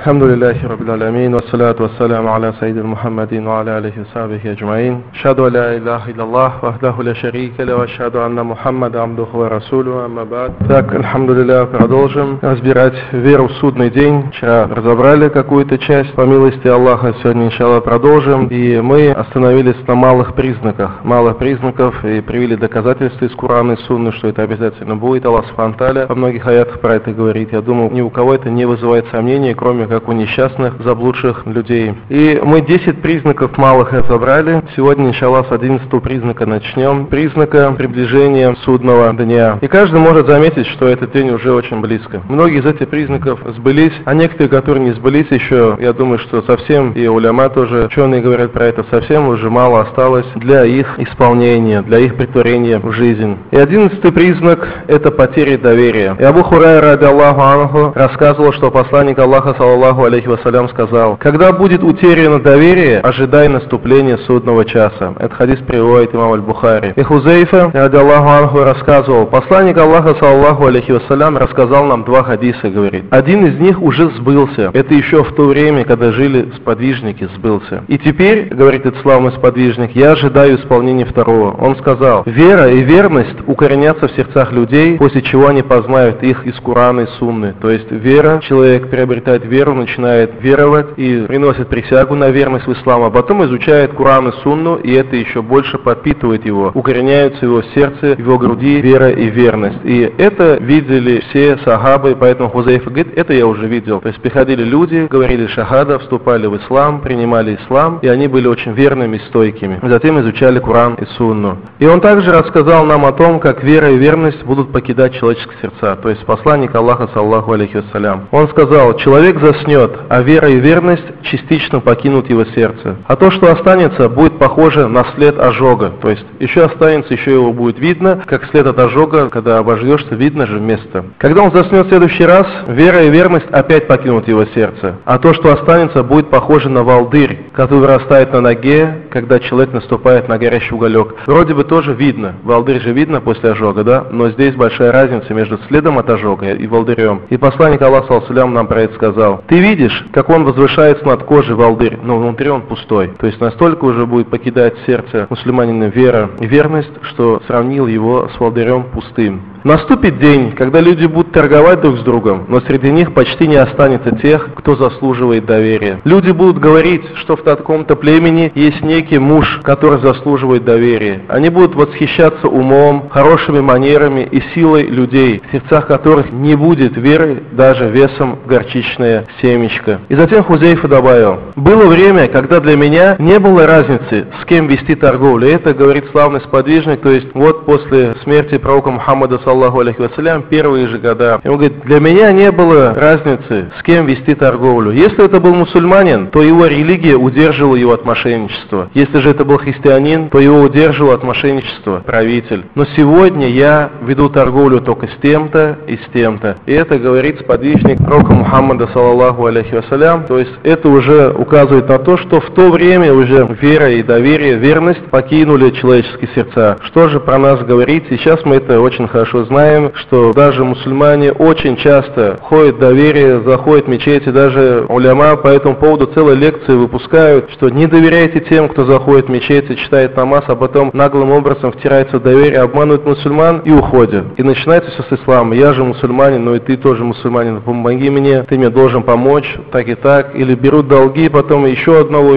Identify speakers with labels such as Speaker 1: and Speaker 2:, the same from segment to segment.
Speaker 1: Alhamdulillahi Rabbil Alamin, wassalatu wassalamu ala Sayyidina Muhammadin wa ala alihi wa sahbihi ajma'in. Ashhadu an la ilaha illallah, wahdahu la sharika lahu, wa ashhadu анна Мухаммада абдуху ва расулюху, амма ба'д. Так, альхамдулилля, продолжим разбирать веру в судный день. Вчера разобрали какую-то часть, по милости Аллаха, сегодня, иншаллах, продолжим. И мы остановились на малых признаках. Малых признаков и привели доказательства из Курана и Сунны, что это обязательно будет. Аллах Субхану ва Тааля во многих аятах про это говорит. Я думаю, ни у кого это не вызывает сомнений, кроме как у несчастных, заблудших людей. И мы 10 признаков малых разобрали. Сегодня, иншаллах, с 11 признака начнем. Признака приближения судного дня. И каждый может заметить, что этот день уже очень близко. Многие из этих признаков сбылись, а некоторые, которые не сбылись еще, я думаю, что совсем, и уляма тоже, ученые говорят про это, совсем уже мало осталось для их исполнения, для их претворения в жизнь. И 11-й признак – это потеря доверия. И Абу Хурайра, ради Аллаху анху, рассказывал, что посланник Аллаха, саллаллаху алейхи вассалям, сказал: когда будет утеряно доверие, ожидай наступления судного часа. Это хадис приводит имам Аль-Бухари. И Хузейфа, ради Аллаху анху, рассказывал: посланник Аллаха, саллаллаху алейхи вассалям, рассказал нам 2 хадиса, говорит. Один из них уже сбылся. Это еще в то время, когда жили сподвижники, сбылся. И теперь, говорит этот славный сподвижник, я ожидаю исполнения второго. Он сказал: вера и верность укоренятся в сердцах людей, после чего они познают их из Курана и Сунны. То есть вера, человек приобретает веру, начинает веровать и приносит присягу на верность в ислам, а потом изучает Куран и Сунну, и это еще больше подпитывает его. Укореняются в его сердце, в его груди вера и верность. И это видели все сахабы, поэтому Хузейфа говорит, это я уже видел. То есть приходили люди, говорили шахада, вступали в ислам, принимали ислам, и они были очень верными и стойкими. Затем изучали Куран и Сунну. И он также рассказал нам о том, как вера и верность будут покидать человеческие сердца. То есть посланник Аллаха, саллаллаху алейхи вассалям. Он сказал: человек заснет, а вера и верность частично покинут его сердце. А то, что останется, будет похоже на след ожога. То есть еще останется, еще его будет видно, как след от ожога, когда обожжешься, видно же место. Когда он заснет в следующий раз, вера и верность опять покинут его сердце. А то, что останется, будет похоже на волдырь, который вырастает на ноге, когда человек наступает на горящий уголек. Вроде бы тоже видно, волдырь же видно после ожога, да? Но здесь большая разница между следом от ожога и волдырем. И посланник Аллаха, саллаллаху алейхи ва саллям, нам про это сказал: ты видишь, как он возвышается над кожей волдырь, но внутри он пустой. То есть настолько уже будет покидать сердце мусульманина вера и верность, что сравнил его с волдырем пустым. Наступит день, когда люди будут торговать друг с другом, но среди них почти не останется тех, кто заслуживает доверия. Люди будут говорить, что в таком-то племени есть некий муж, который заслуживает доверия. Они будут восхищаться умом, хорошими манерами и силой людей, в сердцах которых не будет веры даже весом в горчичное семечко. И затем Хузейфа добавил: было время, когда для меня не было разницы, с кем вести торговлю. И это говорит славный сподвижник, то есть вот после смерти пророка Мухаммада, саллаллаху алейхи вассалям, первые же года. И он говорит: для меня не было разницы, с кем вести торговлю. Если это был мусульманин, то его религия удерживала его от мошенничества. Если же это был христианин, то его удерживал от мошенничества правитель. Но сегодня я веду торговлю только с тем-то и с тем-то. И это говорит сподвижник пророка Мухаммада, саллаллаху алейхи вассалям. То есть это уже указывает на то, что в то время уже вера и доверие, верность покинули человеческие сердца. Что же про нас говорит? Сейчас мы это очень хорошо знаем, что даже мусульмане очень часто ходят в доверие, заходят в мечети, даже уляма по этому поводу целые лекции выпускают, что не доверяйте тем, кто заходит в мечети, читает намаз, а потом наглым образом втирается в доверие, обманывает мусульман и уходит. И начинается все с ислама. Я же мусульманин, но и ты тоже мусульманин, помоги мне, ты мне должен помочь, так и так. Или берут долги, потом еще одного,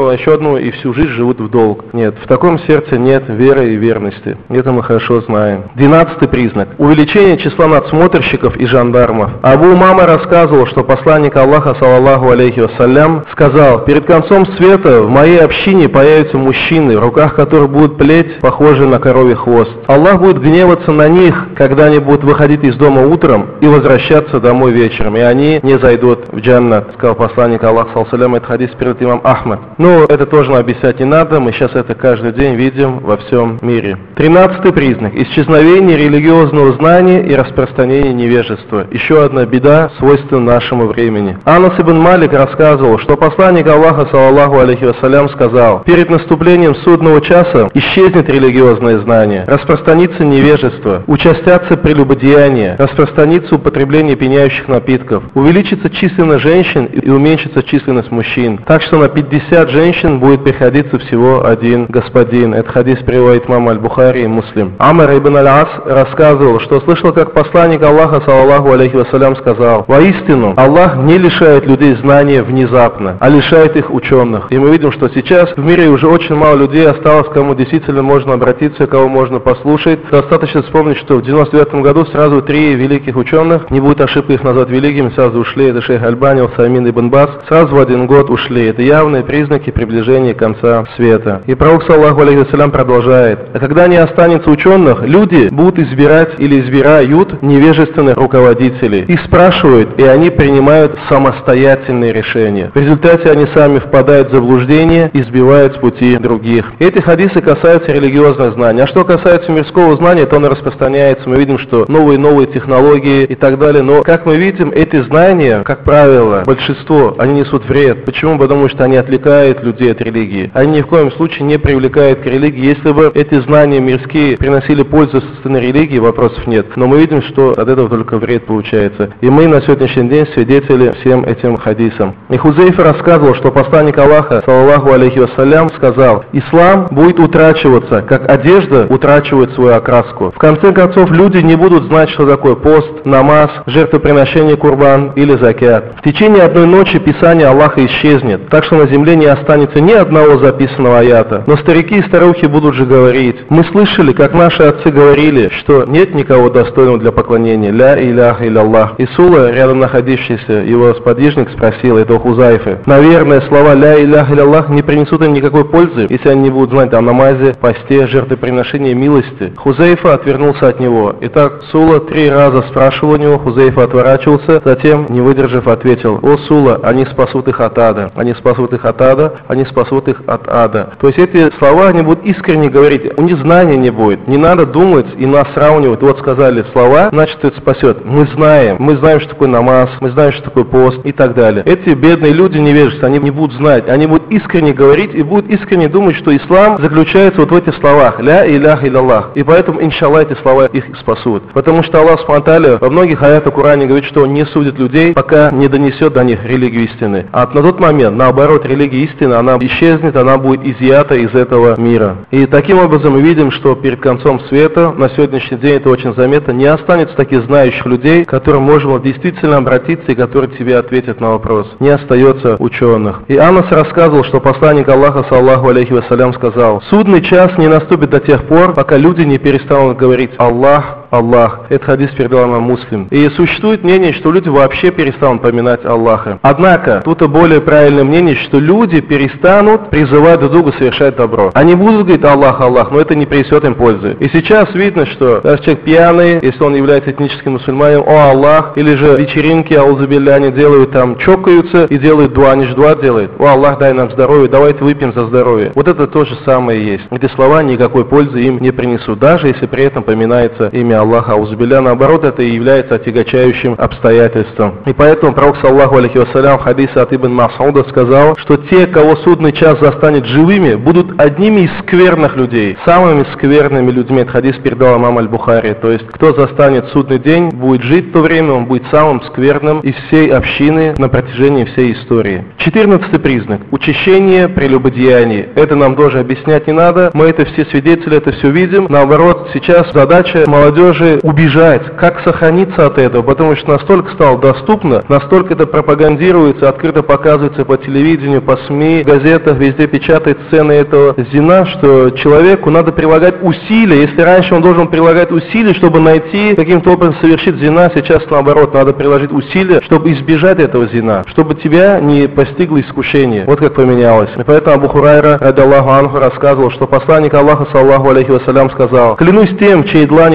Speaker 1: и всю жизнь живут в долг. Нет, в таком сердце нет веры и верности. Это мы хорошо знаем. 12-й признак. Увеличение числа надсмотрщиков и жандармов. Абу Умама рассказывал, что посланник Аллаха, саллаллаху алейхи вассалям, сказал: перед концом света в моей общине появятся мужчины, в руках которых будут плеть, похожие на коровий хвост. Аллах будет гневаться на них, когда они будут выходить из дома утром и возвращаться домой вечером, и они не зайдут в джаннат, сказал посланник Аллаха, саллаллаху алейхи вассалям. Это хадис приводит имам Ахмад. Но это тоже объяснять не надо, мы сейчас это каждый день видим во всем мире. 13-й признак. Исчезновение религиозных религиозного знания и распространения невежества. Еще одна беда, свойственна нашему времени. Анас ибн Малик рассказывал, что посланник Аллаха, саллаллаху алейхи вассалям, сказал: перед наступлением судного часа исчезнет религиозное знание, распространится невежество, участятся прелюбодеяния, распространится употребление пьяняющих напитков, увеличится численность женщин и уменьшится численность мужчин. Так что на 50 женщин будет приходиться всего один господин. Это хадис приводит имам Аль-Бухари и Муслим. Амр ибн Аль-Ас рассказывал, что слышал, как посланник Аллаха, саллаллаху алейхи вассалям, сказал: воистину, Аллах не лишает людей знания внезапно, а лишает их ученых. И мы видим, что сейчас в мире уже очень мало людей осталось, к кому действительно можно обратиться, кого можно послушать. Достаточно вспомнить, что в 99 году сразу 3 великих ученых, не будет ошибки их назвать великими, сразу ушли. Это шейх Альбани, Усаймин ибн Бас. Сразу в один год ушли. Это явные признаки приближения конца света. И пророк, саллаллаху алейхи вассалям, продолжает: а когда не останется ученых, люди будут избирать или избирают невежественных руководителей. Их спрашивают, и они принимают самостоятельные решения. В результате они сами впадают в заблуждение и сбивают с пути других. Эти хадисы касаются религиозных знаний. А что касается мирского знания, то оно распространяется. Мы видим, что новые технологии и так далее. Но, как мы видим, эти знания, как правило, большинство, они несут вред. Почему? Потому что они отвлекают людей от религии. Они ни в коем случае не привлекают к религии. Если бы эти знания мирские приносили пользу со стороны религии, вопросов нет. Но мы видим, что от этого только вред получается. И мы на сегодняшний день свидетели всем этим хадисам. И Хузейфа рассказывал, что посланник Аллаха, саллаллаху алейхи вассалям, сказал: ислам будет утрачиваться, как одежда утрачивает свою окраску. В конце концов, люди не будут знать, что такое пост, намаз, жертвоприношение курбан или закят. В течение одной ночи Писание Аллаха исчезнет, так что на земле не останется ни одного записанного аята. Но старики и старухи будут же говорить: мы слышали, как наши отцы говорили, что нет никого достойного для поклонения, ля иляха илlallah. И Сула, рядом находившийся его сподвижник, спросил, это у Хузайфы: наверное, слова ля иляха илlallah не принесут им никакой пользы, если они не будут знать о намазе, посте, жертвоприношении, милости? Хузайфа отвернулся от него. Итак, Сула 3 раза спрашивал у него, Хузайфа отворачивался, затем, не выдержав, ответил: о Сула, они спасут их от ада, они спасут их от ада, они спасут их от ада. То есть эти слова они будут искренне говорить, у них знания не будет, не надо думать и нас сравнивать. Вот сказали слова, значит это спасет. Мы знаем, что такое намаз, мы знаем, что такое пост и так далее. Эти бедные люди невежественные, они не будут знать, они будут искренне говорить и будут искренне думать, что ислам заключается вот в этих словах, ля иляха илlallah. И поэтому, иншаллах, эти слова их спасут. Потому что Аллах субхану ва тааля во многих аятах Коране говорит, что он не судит людей, пока не донесет до них религию истины. А на тот момент, наоборот, религия истины, она исчезнет, она будет изъята из этого мира. И таким образом мы видим, что перед концом света, на сегодняшний день это очень заметно, не останется таких знающих людей, к которым можно действительно обратиться и которые тебе ответят на вопрос. Не остается ученых. И Анас рассказывал, что посланник Аллаха, саллаллаху алейхи вассалям, сказал: судный час не наступит до тех пор, пока люди не перестанут говорить Аллах, Аллах. Это хадис передал имам Муслим. И существует мнение, что люди вообще перестанут поминать Аллаха. Однако, тут и более правильное мнение, что люди перестанут призывать друг друга совершать добро. Они будут говорить Аллах, Аллах, но это не принесет им пользы. И сейчас видно, что даже человек пьяный, если он является этническим мусульманином, о Аллах, или же вечеринки, аузубилля, они делают там, чокаются и делают дуа, они же дуа делают. О Аллах, дай нам здоровье, давайте выпьем за здоровье. Вот это то же самое есть. Эти слова никакой пользы им не принесут, даже если при этом поминается имя Аллаха, аузубилля, наоборот, это и является отягчающим обстоятельством. И поэтому пророк, саллаллаху алейхи вассалям, в хадисе от Ибн Мас'уда сказал, что те, кого судный час застанет живыми, будут одними из скверных людей, самыми скверными людьми. Этот хадис передал имам Аль-Бухари. То есть, кто застанет судный день, будет жить в то время, он будет самым скверным из всей общины на протяжении всей истории. 14-й признак. Учащение прелюбодеяний. Это нам тоже объяснять не надо. Мы это все свидетели, это все видим. Наоборот, сейчас задача молодежи убежать. Как сохраниться от этого? Потому что настолько стало доступно, настолько это пропагандируется, открыто показывается по телевидению, по СМИ, в газетах, везде печатает сцены этого зина, что человеку надо прилагать усилия. Если раньше он должен прилагать усилия, чтобы найти, каким-то образом совершить зина, сейчас наоборот, надо приложить усилия, чтобы избежать этого зина, чтобы тебя не постигло искушение. Вот как поменялось. И поэтому Абу Хурайра, радиаллаху анху, рассказывал, что посланник Аллаха, саллаллаху алейхи вассалям, сказал: клянусь тем, чьей длани находится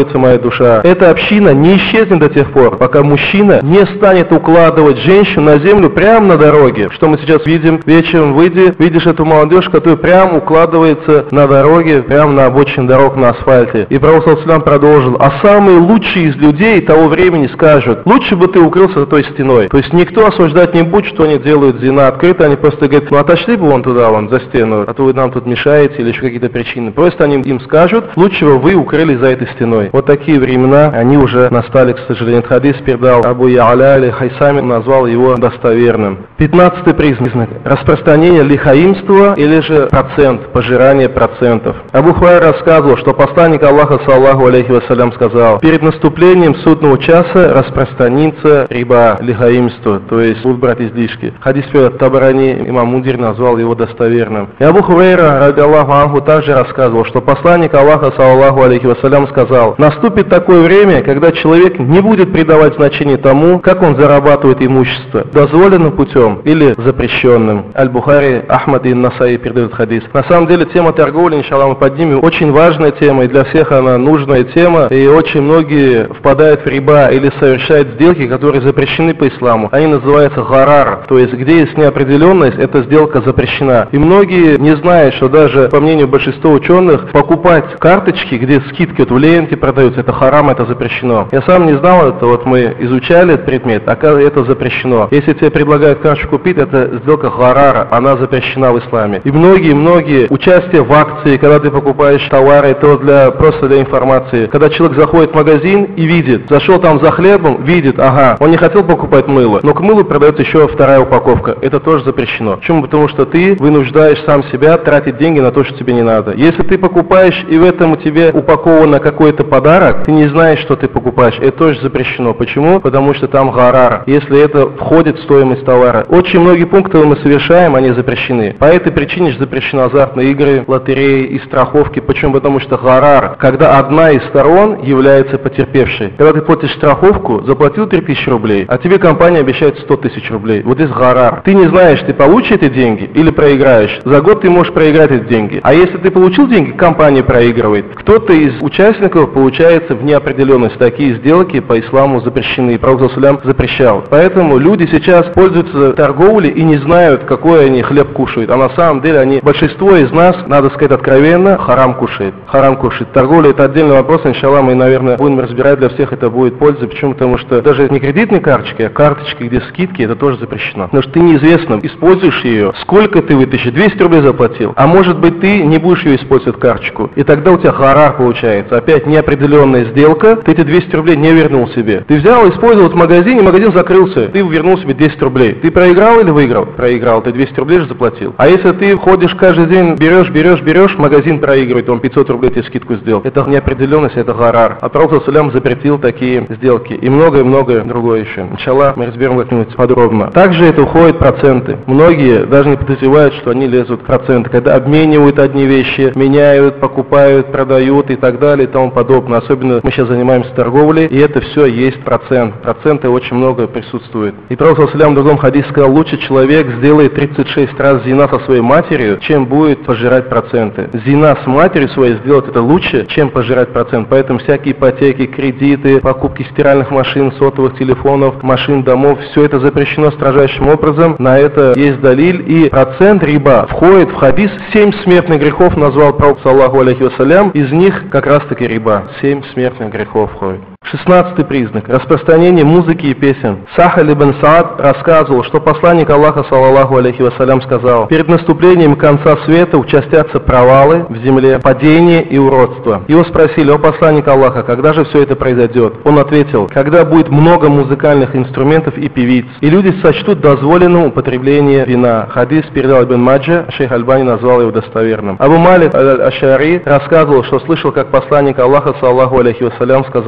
Speaker 1: находится моя душа. Эта община не исчезнет до тех пор, пока мужчина не станет укладывать женщину на землю прямо на дороге. Что мы сейчас видим? Вечером видишь эту молодежь, которая прямо укладывается на дороге, прямо на обочине дорог, на асфальте. И Пророк ﷺ продолжил: а самые лучшие из людей того времени скажут: лучше бы ты укрылся за той стеной. То есть никто осуждать не будет, что они делают зина открыто, они просто говорят: ну отошли бы вон туда, вон за стену, а то вы нам тут мешаете или еще какие-то причины. Просто они им скажут: лучше бы вы укрылись за этой стеной. Вот такие времена, они уже настали, к сожалению. Этот хадис передал Абу Я'ля аль-Хайсами, назвал его достоверным. 15-й признак. Распространение лихаимства или же процент, пожирание процентов. Абу Хурайра рассказывал, что посланник Аллаха саллаллаху алейхи вассалям сказал: перед наступлением судного часа распространится риба, лихаимство, то есть будут брать излишки. Хадис перед Табарани, имам Мундир назвал его достоверным. И Абу Хурайра, ради Аллаху анху, также рассказывал, что посланник Аллаха саллаллаху алейхи вассалям сказал: наступит такое время, когда человек не будет придавать значение тому, как он зарабатывает имущество, дозволенным путем или запрещенным. Аль-Бухари, Ахмад и Насаи передают хадис. На самом деле тема торговли, иншаллах, мы поднимем, очень важная тема, и для всех она нужная тема, и очень многие впадают в риба или совершают сделки, которые запрещены по исламу. Они называются гарар, то есть где есть неопределенность, эта сделка запрещена. И многие не знают, что даже по мнению большинства ученых, покупать карточки, где скидки вот в ленте продаются, это харам, это запрещено. Я сам не знал это, вот мы изучали этот предмет, оказывается, это запрещено. Если тебе предлагают карточку купить, это сделка гарара, она запрещена в исламе. И многие участие в акции, когда ты покупаешь товары, это просто для информации. Когда человек заходит в магазин и видит, зашел там за хлебом, видит, ага, он не хотел покупать мыло, но к мылу продается еще вторая упаковка. Это тоже запрещено. Почему? Потому что ты вынуждаешь сам себя тратить деньги на то, что тебе не надо. Если ты покупаешь и в этом у тебя упаковано какой-то подарок, ты не знаешь, что ты покупаешь, это тоже запрещено. Почему? Потому что там гарар. Если это входит в стоимость товара. Очень многие пункты мы совершаем, они запрещены. По этой причине же запрещены азартные игры, лотереи и страховки. Почему? Потому что гарар, когда одна из сторон является потерпевшей. Когда ты платишь страховку, заплатил 3000 рублей, а тебе компания обещает 100 000 рублей. Вот здесь гарар. Ты не знаешь, ты получишь эти деньги или проиграешь. За год ты можешь проиграть эти деньги. А если ты получил деньги, компания проигрывает. Кто-то из участников получается в неопределенность. Такие сделки по исламу запрещены. И Пророк запрещал. Поэтому люди сейчас пользуются торговлей и не знают, какой они хлеб кушают. А на самом деле большинство из нас, надо сказать откровенно, харам кушает. Харам кушает. Торговля — это отдельный вопрос. Иншаллах, мы, наверное, будем разбирать, для всех это будет польза. Почему? Потому что даже не кредитные карточки, а карточки, где скидки, это тоже запрещено. Потому что ты неизвестно, используешь ее, сколько ты вытащишь, 200 рублей заплатил. А может быть, ты не будешь ее использовать, карточку. И тогда у тебя гарар получается. Опять неопределенная сделка, ты эти 200 рублей не вернул себе. Ты взял, использовал в магазине, магазин закрылся. Ты вернул себе 10 рублей. Ты проиграл или выиграл? Проиграл. Ты 200 рублей же заплатил. А если ты ходишь каждый день, берешь, магазин проигрывает, он 500 рублей тебе скидку сделал. Это неопределенность, это гарар. А Пророк запретил такие сделки. И многое другое еще. Иншаллах, мы разберем как-нибудь подробно. Также это уходит проценты. Многие даже не подозревают, что они лезут в проценты. Когда обменивают одни вещи, меняют, покупают, продают и так далее и тому подобное. Особенно мы сейчас занимаемся торговлей, и это все есть процент. Проценты очень много присутствует. И Пророк в другом хадисе сказал: лучше человек сделает 36 раз зина со своей матерью, чем будет пожирать проценты. Зина с матерью своей сделать это лучше, чем пожирать процент. Поэтому всякие ипотеки, кредиты, покупки стиральных машин, сотовых телефонов, машин, домов, все это запрещено строжайшим образом. На это есть далиль. И процент риба входит в хадис. 7 смертных грехов назвал Пророк саллаллаху алейхи вассалям. Из них как раз таки риба. 7 смертных грехов входит. 16-й признак. Распространение музыки и песен. Сахаль ибн Саад рассказывал, что посланник Аллаха саллаллаху алейхи вассалям сказал: перед наступлением конца света участятся провалы в земле, падение и уродство. Его спросили: о посланник Аллаха, когда же все это произойдет? Он ответил: когда будет много музыкальных инструментов и певиц, и люди сочтут дозволенным употребление вина. Хадис передал Ибн Маджа, шейх Альбани назвал его достоверным. Абу Малик аль-Аш'ари рассказывал, что слышал, как посланник Аллаха саллаллаху алейхи вассалям сказал: в моей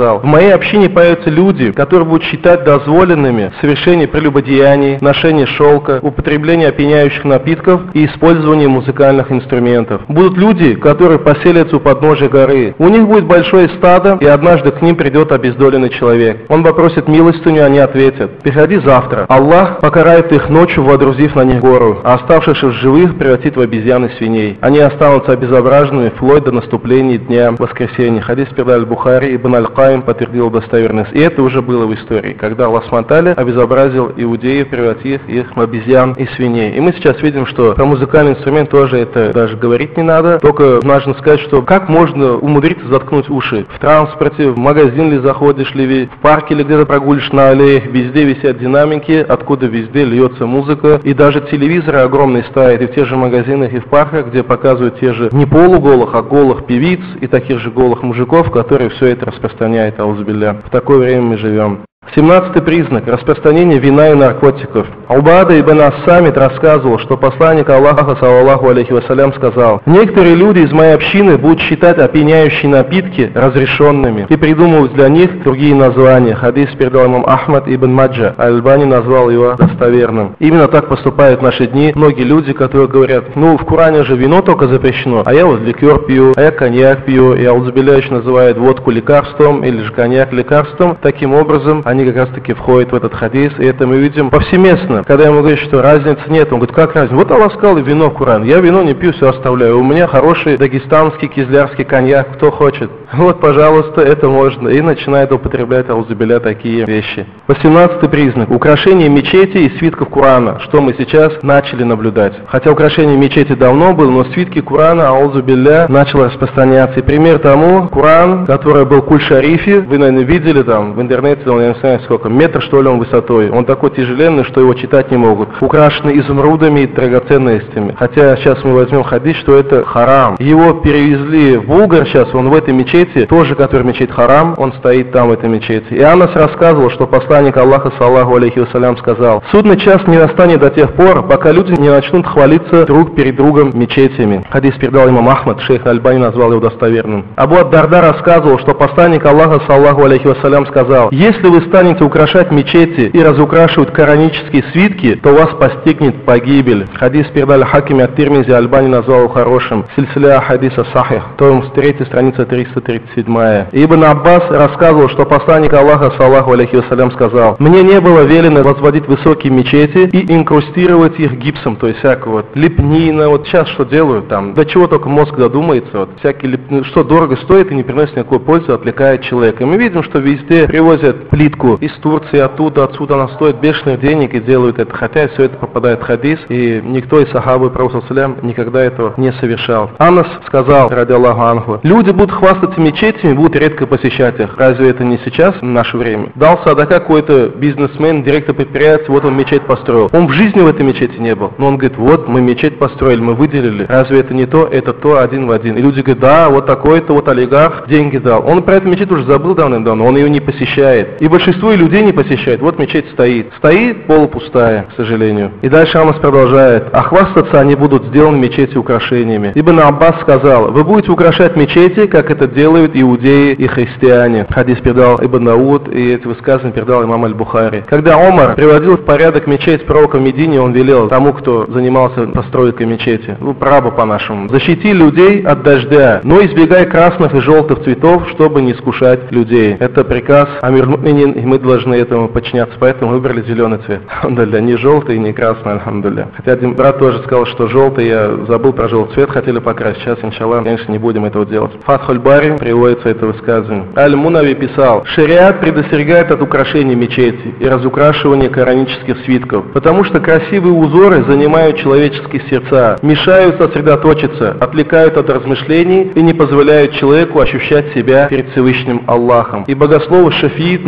Speaker 1: моей общине появятся люди, которые будут считать дозволенными совершение прелюбодеяний, ношение шелка, употребление опьяняющих напитков и использование музыкальных инструментов. Будут люди, которые поселятся у подножия горы. У них будет большое стадо, и однажды к ним придет обездоленный человек. Он попросит милостыню, они ответят: «Приходи завтра». Аллах покарает их ночью, водрузив на них гору, а оставшихся живых превратит в обезьян и свиней. Они останутся обезображенными вплоть до наступления дня воскресенья. Хадис передал Бухари, Ибн Аль-Каим подтвердил достоверность. И это уже было в истории, когда Аллах Субхану обезобразил иудеев, превратив их в обезьян и свиней. И мы сейчас видим, что про музыкальный инструмент тоже это даже говорить не надо. Только нужно сказать, что как можно умудриться заткнуть уши. В транспорте, в магазин ли заходишь, ли в парке, или где-то прогулишь на аллеях, везде висят динамики, откуда везде льется музыка. И даже телевизоры огромные ставят и в тех же магазинах, и в парках, где показывают те же не полуголых, а голых певиц и таких же голых мужиков, которые все это распространяют, аузубилля. В такое время мы живем. 17-й признак – распространение вина и наркотиков. Убада ибн ас-Самит рассказывал, что посланник Аллаха, саллаллаху алейхи вассалям, сказал: «Некоторые люди из моей общины будут считать опьяняющие напитки разрешенными и придумывать для них другие названия». Хадис передал имам Ахмад ибн Маджа, Аль-Альбани назвал его достоверным. Именно так поступают в наши дни многие люди, которые говорят: в Коране же вино только запрещено, а я вот ликер пью, а я коньяк пью, и аузубилляч называет водку лекарством или же коньяк лекарством. Таким образом, они как раз таки входят в этот хадис, и это мы видим повсеместно. Когда ему говорят, что разницы нет, он говорит: как разница? Вот Аллах сказал, вино в Коран. Я вино не пью, все оставляю. У меня хороший дагестанский, кизлярский коньяк, кто хочет. Вот, пожалуйста, это можно. И начинает употреблять аузубилля такие вещи. 18-й признак. Украшение мечети и свитков Корана, что мы сейчас начали наблюдать. Хотя украшение мечети давно было, но свитки Корана, аузубилля, начало распространяться. И пример тому, Коран, который был в Куль-Шарифе, вы, наверное, видели там в интернете, он, я не знаю сколько, метр что ли он высотой. Он такой тяжеленный, что его читать не могут. Украшенный изумрудами и драгоценностями. Хотя сейчас мы возьмем хадис, что это харам. Его перевезли в Булгар сейчас, он в этой мечети, тоже, который мечеть харам, он стоит там в этой мечети. И Анас рассказывал, что посланник Аллаха, саллаху алейхи вассалям, сказал: «Судный час не настанет до тех пор, пока люди не начнут хвалиться друг перед другом мечетями». Хадис передал имам Ахмад, шейх Аль-Альбани назвал его достоверным. Абу ад-Дарда рассказывал, что посланник Аллаха, саллаху алейхи вассалям, сказал: «Если вы станете украшать мечети и разукрашивать коранические свитки, то вас постигнет погибель». Хадис передали Хакими ат-Тирмизи, Аль-Альбани назвал его хорошим. Сильсиля хадиса сахих, том 3, страница 337. Ибн Аббас рассказывал, что посланник Аллаха, саллаху алейхи вассалям, сказал: «Мне не было велено возводить высокие мечети и инкрустировать их гипсом», то есть всякого вот лепнина, вот сейчас что делают там, до чего только мозг додумается, вот всякие лепнины, что дорого стоит и не приносит никакой пользы, отвлекает человека. И мы видим, что везде привозят плитку из Турции, оттуда, отсюда, она стоит бешеных денег и делают это, хотя все это попадает в хадис, и никто из сахабы пророка никогда этого не совершал. Анас сказал, ради Аллаху анху: «Люди будут хвастаться мечетями, будут редко посещать их». Разве это не сейчас, в наше время? Дал садака какой-то бизнесмен, директор предприятия, вот он мечеть построил. Он в жизни в этой мечети не был, но он говорит: вот мы мечеть построили, мы выделили. Разве это не то? Это то один в один. И люди говорят: да, вот такой-то вот олигарх деньги дал. Он про эту мечеть уже забыл давным-давно, он ее не посещает. И большинство людей не посещает. Вот мечеть стоит. Стоит полупустая, к сожалению. И дальше Амас продолжает: а хвастаться они будут сделаны мечети украшениями. Ибн Аббас сказал: вы будете украшать мечети, как это делают иудеи и христиане. Хадис передал Ибн Дауд, и эти высказывания передал имам Аль-Бухари. Когда Омар приводил в порядок мечеть пророка в Медине, он велел тому, кто занимался постройкой мечети, праба по-нашему: защити людей от дождя, но избегай красных и желтых цветов, чтобы не искушать людей. Это приказ амир-му'минин, и мы должны этому подчиняться, поэтому выбрали зеленый цвет. Алхамдулилля, не желтый и не красный, алхамдулилля. Хотя один брат тоже сказал, что желтый, я забыл про желтый цвет, хотели покрасить. Сейчас, иншаллах, конечно, не будем этого делать. Фатхуль Бари приводится это высказывание. Аль-Мунави писал: шариат предостерегает от украшения мечети и разукрашивания коранических свитков, потому что красивые узоры занимают человеческие сердца, мешают сосредоточиться, отвлекают от размышлений и не позволяют человеку ощущать себя перед Всевышним Аллахом. И богословы шафиит, например, имам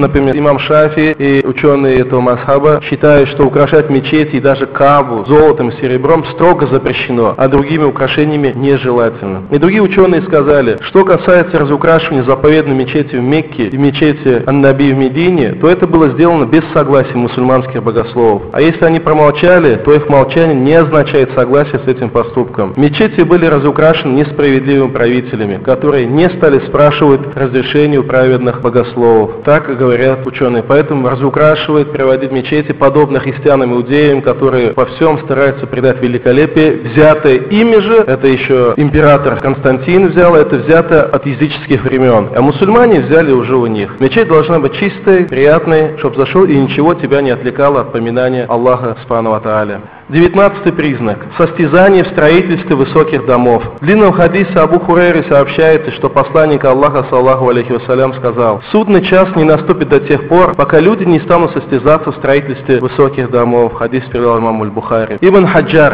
Speaker 1: имам Шафи и ученые этого мазхаба считают, что украшать мечети и даже Каабу золотом и серебром строго запрещено, а другими украшениями нежелательно. И другие ученые сказали, что касается разукрашивания заповедной мечети в Мекке и мечети Ан-Наби в Медине, то это было сделано без согласия мусульманских богословов. А если они промолчали, то их молчание не означает согласие с этим поступком. Мечети были разукрашены несправедливыми правителями, которые не стали спрашивать разрешения у праведных богословов. Так говорят ученые. Поэтому разукрашивают, приводить мечети, подобно христианам и иудеям, которые во всем стараются придать великолепие. Взятое ими же, это еще император Константин взял, это взято от языческих времен. А мусульмане взяли уже у них. Мечеть должна быть чистой, приятной, чтобы зашел и ничего тебя не отвлекало от поминания Аллаха Субхану ва Тааля. 19-й признак. Состязание в строительстве высоких домов. В длинном хадисе Абу Хурейры сообщается, что посланник Аллаха, саллаху алейхи вассалям, сказал: «Судный час не наступит до тех пор, пока люди не станут состязаться в строительстве высоких домов». Хадис передал имам Аль-Бухари. Ибн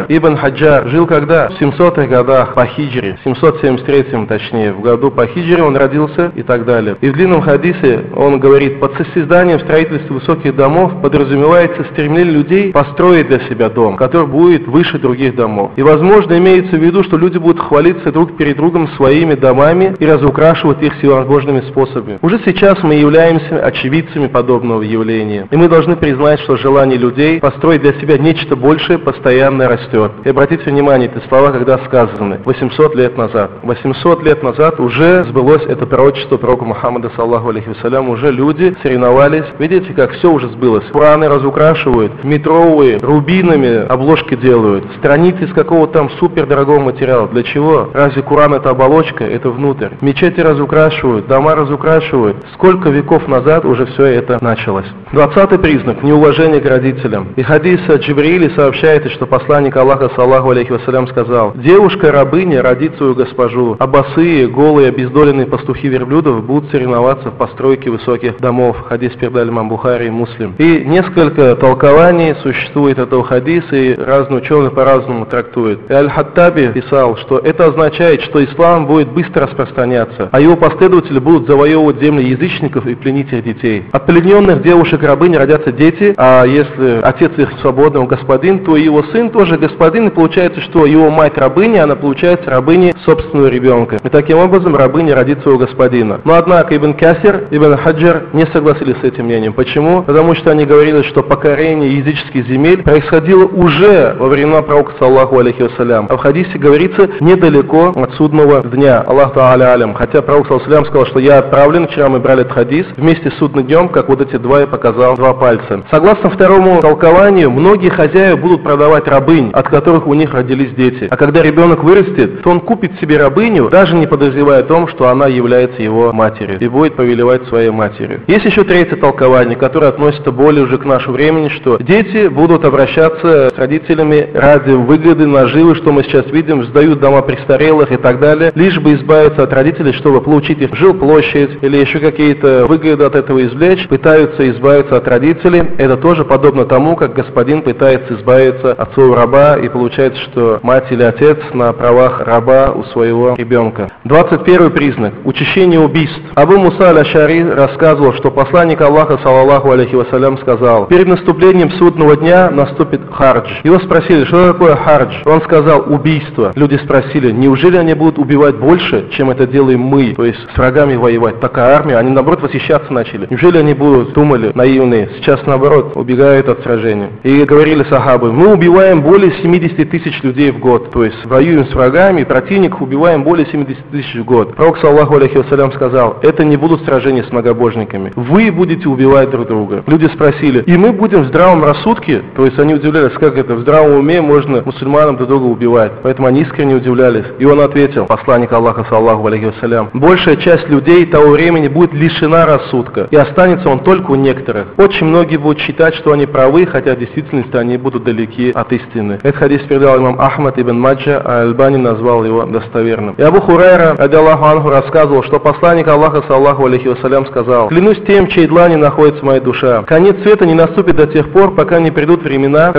Speaker 1: Хаджар жил когда? В 700-х годах по хиджре, в 773-м точнее, в году по хиджре он родился и так далее. И в длинном хадисе он говорит: под состязанием в строительстве высоких домов подразумевается стремление людей построить для себя дом, который будет выше других домов. И, возможно, имеется в виду, что люди будут хвалиться друг перед другом своими домами и разукрашивать их всевозможными способами. Уже сейчас мы являемся очевидцами подобного явления. И мы должны признать, что желание людей построить для себя нечто большее постоянно растет. И обратите внимание, эти слова когда сказаны 800 лет назад. 800 лет назад уже сбылось это пророчество пророка Мухаммада, саллаху алейхи вассалям. Уже люди соревновались. Видите, как все уже сбылось. Кораны разукрашивают, метровые, рубинами обложки делают, страницы из какого-то там супердорогого материала. Для чего? Разве Коран это оболочка? Это внутрь. Мечети разукрашивают, дома разукрашивают. Сколько веков назад уже все это началось. 20-й признак. Неуважение к родителям. И хадис от Джибрииля сообщает, что посланник Аллаха, саллаху алейхи вассалям, сказал: «Девушка-рабыня родит свою госпожу, а босые, голые, обездоленные пастухи верблюдов будут соревноваться в постройке высоких домов». Хадис передали имам Бухари и Муслим. И несколько толкований существует этого хадиса, и разные ученые по-разному трактуют. И Аль-Хаттаби писал, что это означает, что ислам будет быстро распространяться, а его последователи будут завоевывать земли язычников и пленить их детей. От плененных девушек-рабынь родятся дети, а если отец их свободный господин, то его сын тоже господин, и получается, что его мать рабыня, она получается рабыней собственного ребенка. И таким образом рабыня родит своего господина. Но однако Ибн Касир, Ибн Хаджар не согласились с этим мнением. Почему? Потому что они говорили, что покорение языческих земель происходило уже во времена пророка, саллаху алейхи вассалям. А в хадисе говорится недалеко от судного дня. Аллах Та'аля алям. Хотя пророк, саллаху алейхи, сказал, что я отправлен, вчера мы брали этот хадис, вместе с судным днем, как вот эти два я показал, два пальца. Согласно второму толкованию, многие хозяева будут продавать рабынь, от которых у них родились дети. А когда ребенок вырастет, то он купит себе рабыню, даже не подозревая о том, что она является его матерью, и будет повелевать своей матерью. Есть еще третье толкование, которое относится более уже к нашему времени, что дети будут обращаться с родителями ради выгоды, наживы, что мы сейчас видим, сдают дома престарелых и так далее, лишь бы избавиться от родителей, чтобы получить их жилплощадь или еще какие-то выгоды от этого извлечь, пытаются избавиться от родителей. Это тоже подобно тому, как господин пытается избавиться от своего раба, и получается, что мать или отец на правах раба у своего ребенка. 21 признак. Учащение убийств. Абу Муса аль-Ашари рассказывал, что посланник Аллаха, саллаллаху алейхи вассалям, сказал: перед наступлением судного дня наступит хардж. Его спросили, что такое хардж? Он сказал: убийство. Люди спросили: неужели они будут убивать больше, чем это делаем мы, то есть с врагами воевать? Такая армия, они наоборот восхищаться начали. Неужели они будут, думали, наивные, сейчас наоборот убегают от сражения? И говорили сахабы: мы убиваем более 70 тысяч людей в год, то есть воюем с врагами, противников убиваем более 70 тысяч в год. Пророк, саллаху алейхи вассалям, сказал: это не будут сражения с многобожниками, вы будете убивать друг друга. Люди спросили: и мы будем в здравом рассудке? То есть они удивлялись, как это в здравом уме можно мусульманам друг друга убивать. Поэтому они искренне удивлялись. И он ответил, посланник Аллаха, саллаху алейхи вассалям: большая часть людей того времени будет лишена рассудка, и останется он только у некоторых. Очень многие будут считать, что они правы, хотя в действительности они будут далеки от истины. Этот хадис передал имам Ахмад ибн Маджа, а Аль-Бани назвал его достоверным. И Абу Хурайра, радиаллаху анху, рассказывал, что посланник Аллаха, саллаху алейхи вассалям, сказал: клянусь тем, чьей длани находится моя душа, конец света не наступит до тех пор, пока не придут времена, когда убийцы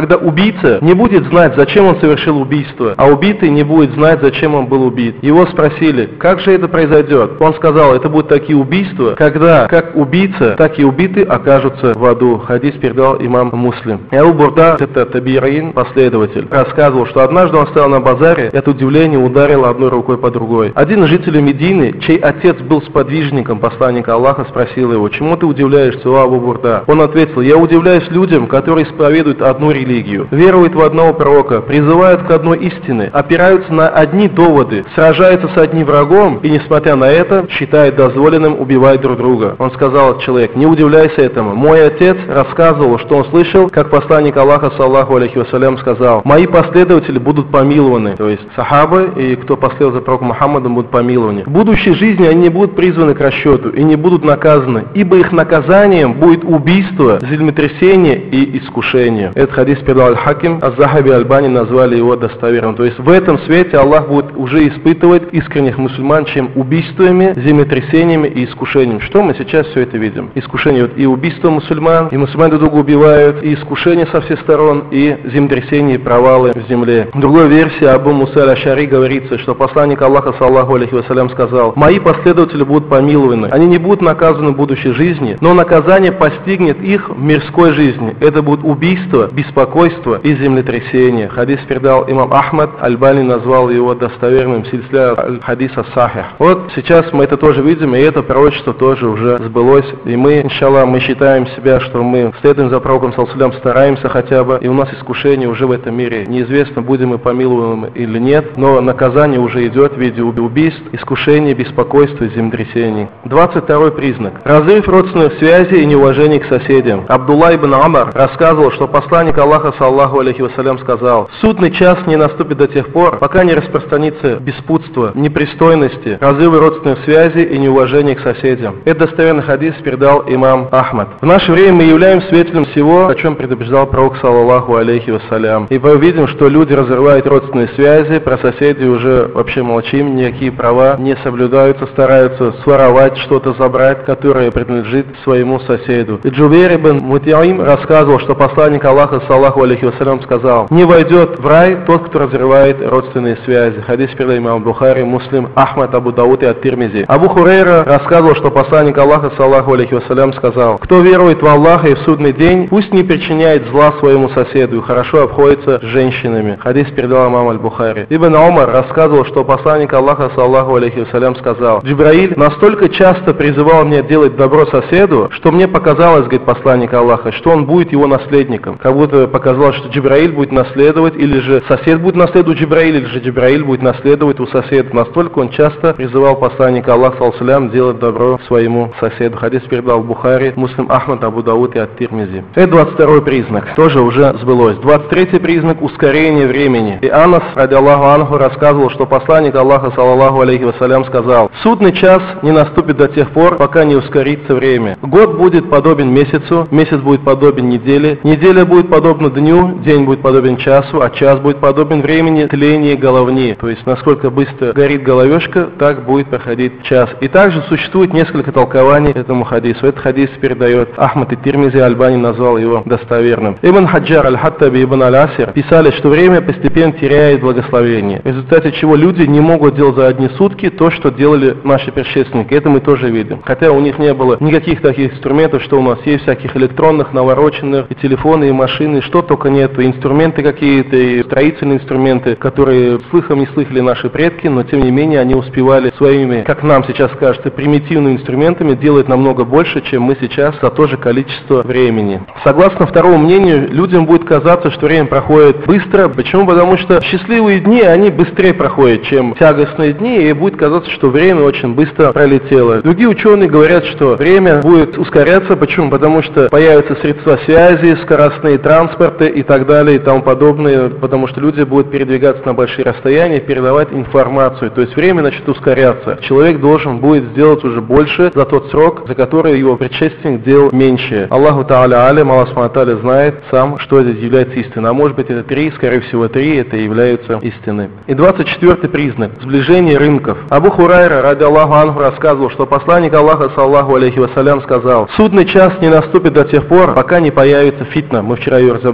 Speaker 1: убийца не будет знать, зачем он совершил убийство, а убитый не будет знать, зачем он был убит. Его спросили, как же это произойдет? Он сказал, это будут такие убийства, когда как убийца, так и убитый окажутся в аду. Хадис передал имам Муслим. И Абу Бурда, это табиин, последователь, рассказывал, что однажды он стоял на базаре, и от удивления ударил одной рукой по другой. Один из жителей Медины, чей отец был сподвижником посланника Аллаха, спросил его, чему ты удивляешься, о Абу Бурда? Он ответил, я удивляюсь людям, которые исповедуют одну религию, веруют в одного пророка, призывают к одной истине, опираются на одни доводы, сражаются с одним врагом и, несмотря на это, считают дозволенным убивать друг друга. Он сказал, человек, не удивляйся этому. Мой отец рассказывал, что он слышал, как посланник Аллаха, саллаху алейхи вассалям, сказал, мои последователи будут помилованы, то есть сахабы и кто последовал за пророком Мухаммадом будут помилованы. В будущей жизни они не будут призваны к расчету и не будут наказаны, ибо их наказанием будет убийство, землетрясение и искушение. Этот хадис передал Аль-Хаким, Аз-Захаби и Альбани назвали его достоверным. То есть в этом свете Аллах будет уже испытывать искренних мусульман, чем убийствами, землетрясениями и искушением. Что мы сейчас все это видим? Искушение вот, и убийство мусульман, и мусульман друг друга убивают, и искушение со всех сторон, и землетрясения, и провалы в земле. В другой версии Абу Муса аль-Ашари говорится, что посланник Аллаха, саллаху алейхи вассалям, сказал, мои последователи будут помилованы, они не будут наказаны в будущей жизни, но наказание постигнет их в мирской жизни. Это будет убийство, беспокойство и землетрясение. Хадис передал имам Ахмад, Аль-Бани назвал его достоверным, сильсля хадиса сахих. Вот сейчас мы это тоже видим, и это пророчество тоже уже сбылось. И мы, иншаллах, мы считаем себя, что мы следуем за пророком, саллаллаху, стараемся хотя бы, и у нас искушение уже в этом мире. Неизвестно, будем мы помилуемы или нет, но наказание уже идет в виде убийств, искушений, беспокойства и землетрясений. 22 признак. Разрыв родственных связей и неуважение к соседям. Абдулла ибн Амар рассказывал, что посланник Аллаха, саллаху алейхи вассалям, сказал, судный час не наступит до тех пор, пока не распространится беспутство, непристойности, разрывы родственных связей и неуважение к соседям. Это достоверный хадис передал имам Ахмад. В наше время мы являемся свидетелем всего, о чем предупреждал пророк, саллаллаху алейхи вассалям. И мы видим, что люди разрывают родственные связи, про соседей уже вообще молчим, никакие права не соблюдаются, стараются своровать, что-то забрать, которое принадлежит своему соседу. И Джубейр ибн Мут'им рассказывал, что посланник Аллаха, саллаллаху алейхи вассалям, сказал, не войдет в рай тот, кто разрывает родственные связи. Хадис передал имам Бухари, Муслим, Ахмад, Абу Дауд и Ат-Тирмизи. Абу Хурейра рассказывал, что посланник Аллаха, саллаллаху алейхи вассалям, сказал, кто верует в Аллаха и в судный день, пусть не причиняет зла своему соседу и хорошо обходится с женщинами. Хадис передал имам Аль-Бухари. Ибн Умар рассказывал, что посланник Аллаха, саллаллаху алейхи вассалям, сказал, Джибраиль настолько часто призывал меня делать добро соседу, что мне показалось, говорит посланник Аллаха, что он будет его наследником. Как будто показалось, что Джибраиль будет наследовать, или же сосед будет наследовать Джибраиль, или же Джибраиль будет наследовать у соседа. Настолько он часто призывал посланника Аллаха, саллаллаху алейхи, делать добро своему соседу. Хадис передал Бухари, Муслим, Ахмад, Абу Дауд и Ат-Тирмизи. Это 22 признак, тоже уже сбылось. 23 признак — ускорение времени. И Анас, ради Аллаху анху, рассказывал, что посланник Аллаха, саллаллаху алейхи вассалям, сказал, судный час не наступит до тех пор, пока не ускорится время. Год будет подобен месяцу, месяц будет подобен неделе, неделя будет подобна дню, день будет подобен часу, а час будет подобен времени тления головни. То есть, насколько быстро горит головешка, так будет проходить час. И также существует несколько толкований этому хадису. Этот хадис передает Ахмад и Тирмизи, Аль-Бани назвал его достоверным. Ибн Хаджар Аль-Хаттаби и Ибн Аль-Асир писали, что время постепенно теряет благословение, в результате чего люди не могут делать за одни сутки то, что делали наши предшественники. Это мы тоже видим. Хотя у них не было никаких таких инструментов, что у нас есть, всяких электронных, навороченных, и телефоны, и машины, что только нет, и инструменты какие-то, и строительные инструменты, которые слыхом не слыхали наши предки, но тем не менее они успевали своими, как нам сейчас кажется, примитивными инструментами делать намного больше, чем мы сейчас за то же количество времени. Согласно второму мнению, людям будет казаться, что время проходит быстро. Почему? Потому что счастливые дни, они быстрее проходят, чем тягостные дни, и будет казаться, что время очень быстро пролетело. Другие ученые говорят, что время будет ускоряться. Почему? Потому что появятся средства связи, скоростные транспорты и так далее и тому подобное, потому что люди будут передвигаться на большие расстояния, передавать информацию. То есть время начнет ускоряться. Человек должен будет сделать уже больше за тот срок, за который его предшественник делал меньше. Аллаху Та'аля алим, Аллах Субхану знает сам, что это является истиной. А может быть это 3, скорее всего 3, это являются истиной. И 24 признак — сближение рынков. Абу Хурайра, ради Аллаху анху, рассказывал, что посланник Аллаха, саллаллаху алейхи вассалям, сказал, судный час не наступит до тех пор, пока не появится фитна. Мы вчера ее разобрали с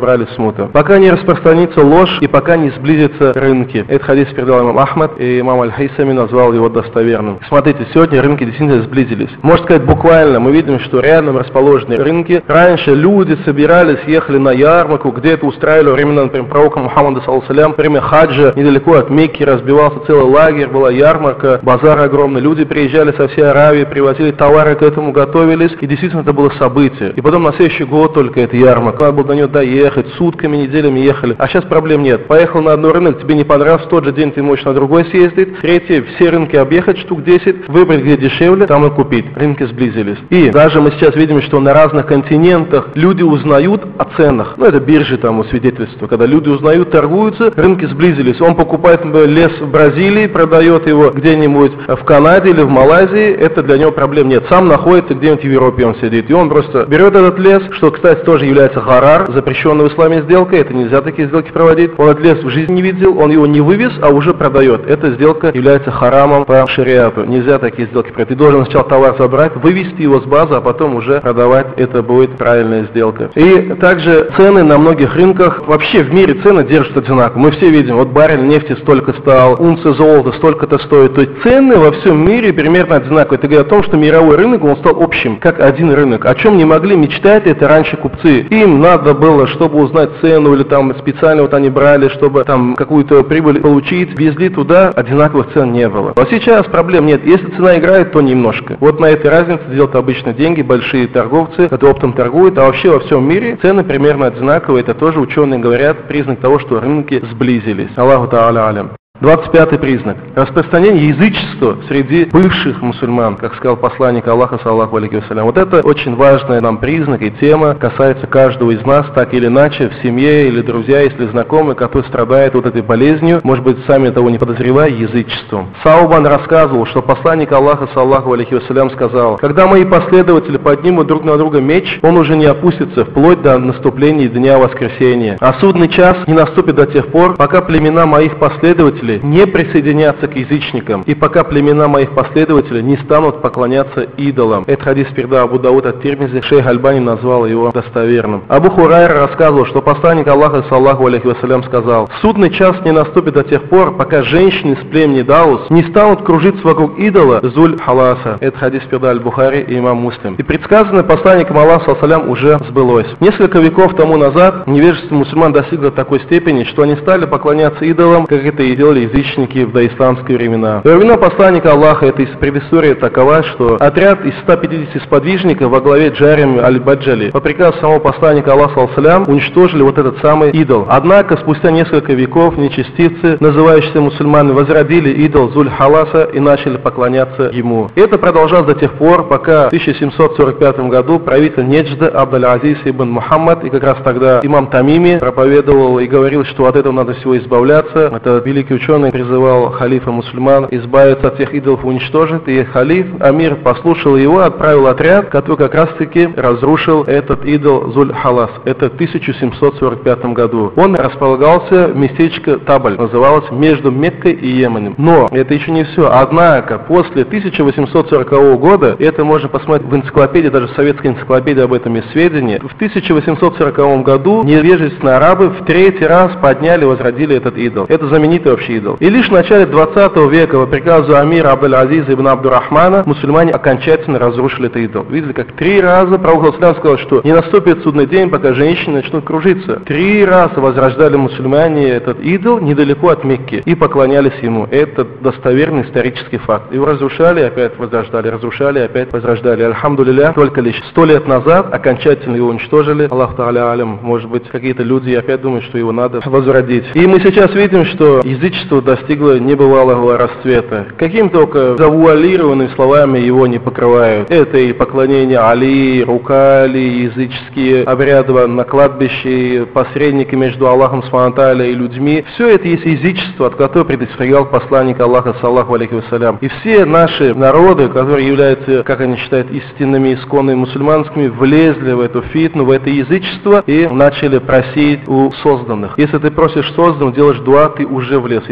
Speaker 1: чему-то. Пока не распространится ложь и пока не сблизятся рынки. Этот хадис передал имам Ахмад, и имам Аль-Хайсами назвал его достоверным. Смотрите, сегодня рынки действительно сблизились. Можно сказать, буквально мы видим, что рядом расположены рынки. Раньше люди собирались, ехали на ярмарку, где-то устраивали во времена, например, пророка Мухаммада, во время хаджа, недалеко от Мекки разбивался целый лагерь, была ярмарка, базар огромный. Люди приезжали со всей Аравии, привозили товары, к этому готовились, и действительно это было событие. И потом на следующий год только эта ярмарка, надо было до нее доехать, сутками, неделями ехали. А сейчас проблем нет. Поехал на одной рынок, тебе не понравился, в тот же день ты можешь на другой съездить. Третье, все рынки объехать, штук 10, выбрать, где дешевле, там и купить. Рынки сблизились. И даже мы сейчас видим, что на разных континентах люди узнают о ценах. Ну, это биржи там свидетельства. Когда люди узнают, торгуются, рынки сблизились. Он покупает лес в Бразилии, продает его где-нибудь в Канаде или в Малайзии, это для него проблем нет. Сам находится где-нибудь в Европе, он сидит. И он просто берет этот лес, что, кстати, тоже является гарар, запрещенной в исламе сделкой, это нельзя такие сделки проводить. Он этот лес в жизни не видел, он его не вывез, а уже продает. Эта сделка является харамом по шариату. Нельзя такие сделки проводить. Ты должен сначала товар забрать, вывести его с базы, а потом уже продавать. Это будет правильная сделка. И также цены на многих рынках, вообще в мире цены держат одинаково. Мы все видим, вот баррель нефти столько стал, унция золота столько-то стоит. То есть цены во всем мире примерно одинаковые. Это говорит о том, что мировой рынок, он стал общим, как один рынок. О чем не могли мечтать это раньше купцы. Им надо было, чтобы узнать цену, или там специально вот они брали, чтобы там какую-то прибыль получить, везли туда, одинаковых цен не было. А сейчас проблем нет. Если цена играет, то немножко. Вот на этой разнице делают обычно деньги, большие торговцы, которые оптом торгуют, а вообще во всем мире цены примерно одинаковые. Это тоже ученые говорят, признак того, что рынки сблизились. Аллаху та'аля алям. 25-й признак. Распространение язычества среди бывших мусульман, как сказал посланник Аллаха, саллаху алейхи вассалям. Вот это очень важный нам признак и тема, касается каждого из нас, так или иначе, в семье или друзья, если знакомые, которые страдают вот этой болезнью, может быть, сами того не подозревая, язычеством. Саубан рассказывал, что посланник Аллаха, саллаху алейхи вассалям, сказал: когда мои последователи поднимут друг на друга меч, он уже не опустится вплоть до наступления дня воскресения. А судный час не наступит до тех пор, пока племена моих последователей не присоединятся к язычникам, и пока племена моих последователей не станут поклоняться идолам. Этот хадис передал Абу Дауд ат-Тирмизи, шейх Альбани назвал его достоверным. Абу Хурайра рассказывал, что посланник Аллаха, саллаху алейхи вассалям, сказал: судный час не наступит до тех пор, пока женщины с племени Даус не станут кружиться вокруг идола Зуль Халаса. Этот хадис передал Аль-Бухари и имам Муслим. И предсказанное посланником Аллаха, саллаху уже сбылось. Несколько веков тому назад невежество мусульман достигло такой степени, что они стали поклоняться идолам, как это и делали язычники в доисламские времена. Во времена посланника Аллаха эта предыстория такова, что отряд из 150 сподвижников во главе Джарим аль-Баджали по приказу самого посланника Аллаха саллям уничтожили вот этот самый идол. Однако спустя несколько веков нечестивцы, называющиеся мусульмане, возродили идол Зуль Халаса и начали поклоняться ему. Это продолжалось до тех пор, пока в 1745 году правитель Неджда Абдаль-Азиз ибн Мухаммад, и как раз тогда имам Тамими проповедовал и говорил, что от этого надо всего избавляться. Это великий ученый призывал халифа мусульман избавиться от всех идолов, уничтожить, и халиф, амир, послушал его, отправил отряд, который как раз таки разрушил этот идол Зуль Халас. Это в 1745 году. Он располагался в местечке Табаль, называлось между Меккой и Йеменом. Но это еще не все. Однако после 1840 года, это можно посмотреть в энциклопедии, даже в советской энциклопедии об этом есть сведения, в 1840 году невежественные арабы в третий раз подняли, возродили этот идол. Это знаменитый вообще идол. И лишь в начале 20 века по приказу амира Абдаль-Азиза ибн Абдурахмана мусульмане окончательно разрушили этот идол. Видели, как 3 раза пророк сказал, что не наступит судный день, пока женщины начнут кружиться. 3 раза возрождали мусульмане этот идол недалеко от Мекки и поклонялись ему. Это достоверный исторический факт. Его разрушали, опять возрождали, разрушали, опять возрождали. Альхамдулилля, только лишь 100 лет назад окончательно его уничтожили. Аллах та'аля алям, может быть, какие-то люди опять думают, что его надо возродить. И мы сейчас видим, что язычество достигло небывалого расцвета. Каким только завуалированными словами его не покрывают. Это и поклонение Али, рукали, языческие обряды на кладбище, посредники между Аллахом Субхану и людьми. Все это есть язычество, от которого предостерегал посланник Аллаха, саллаху алейхи вассалям. И все наши народы, которые являются, как они считают, истинными, исконными мусульманскими, влезли в эту фитну, в это язычество и начали просить у созданных. Если ты просишь созданных, делаешь дуа, ты уже влез.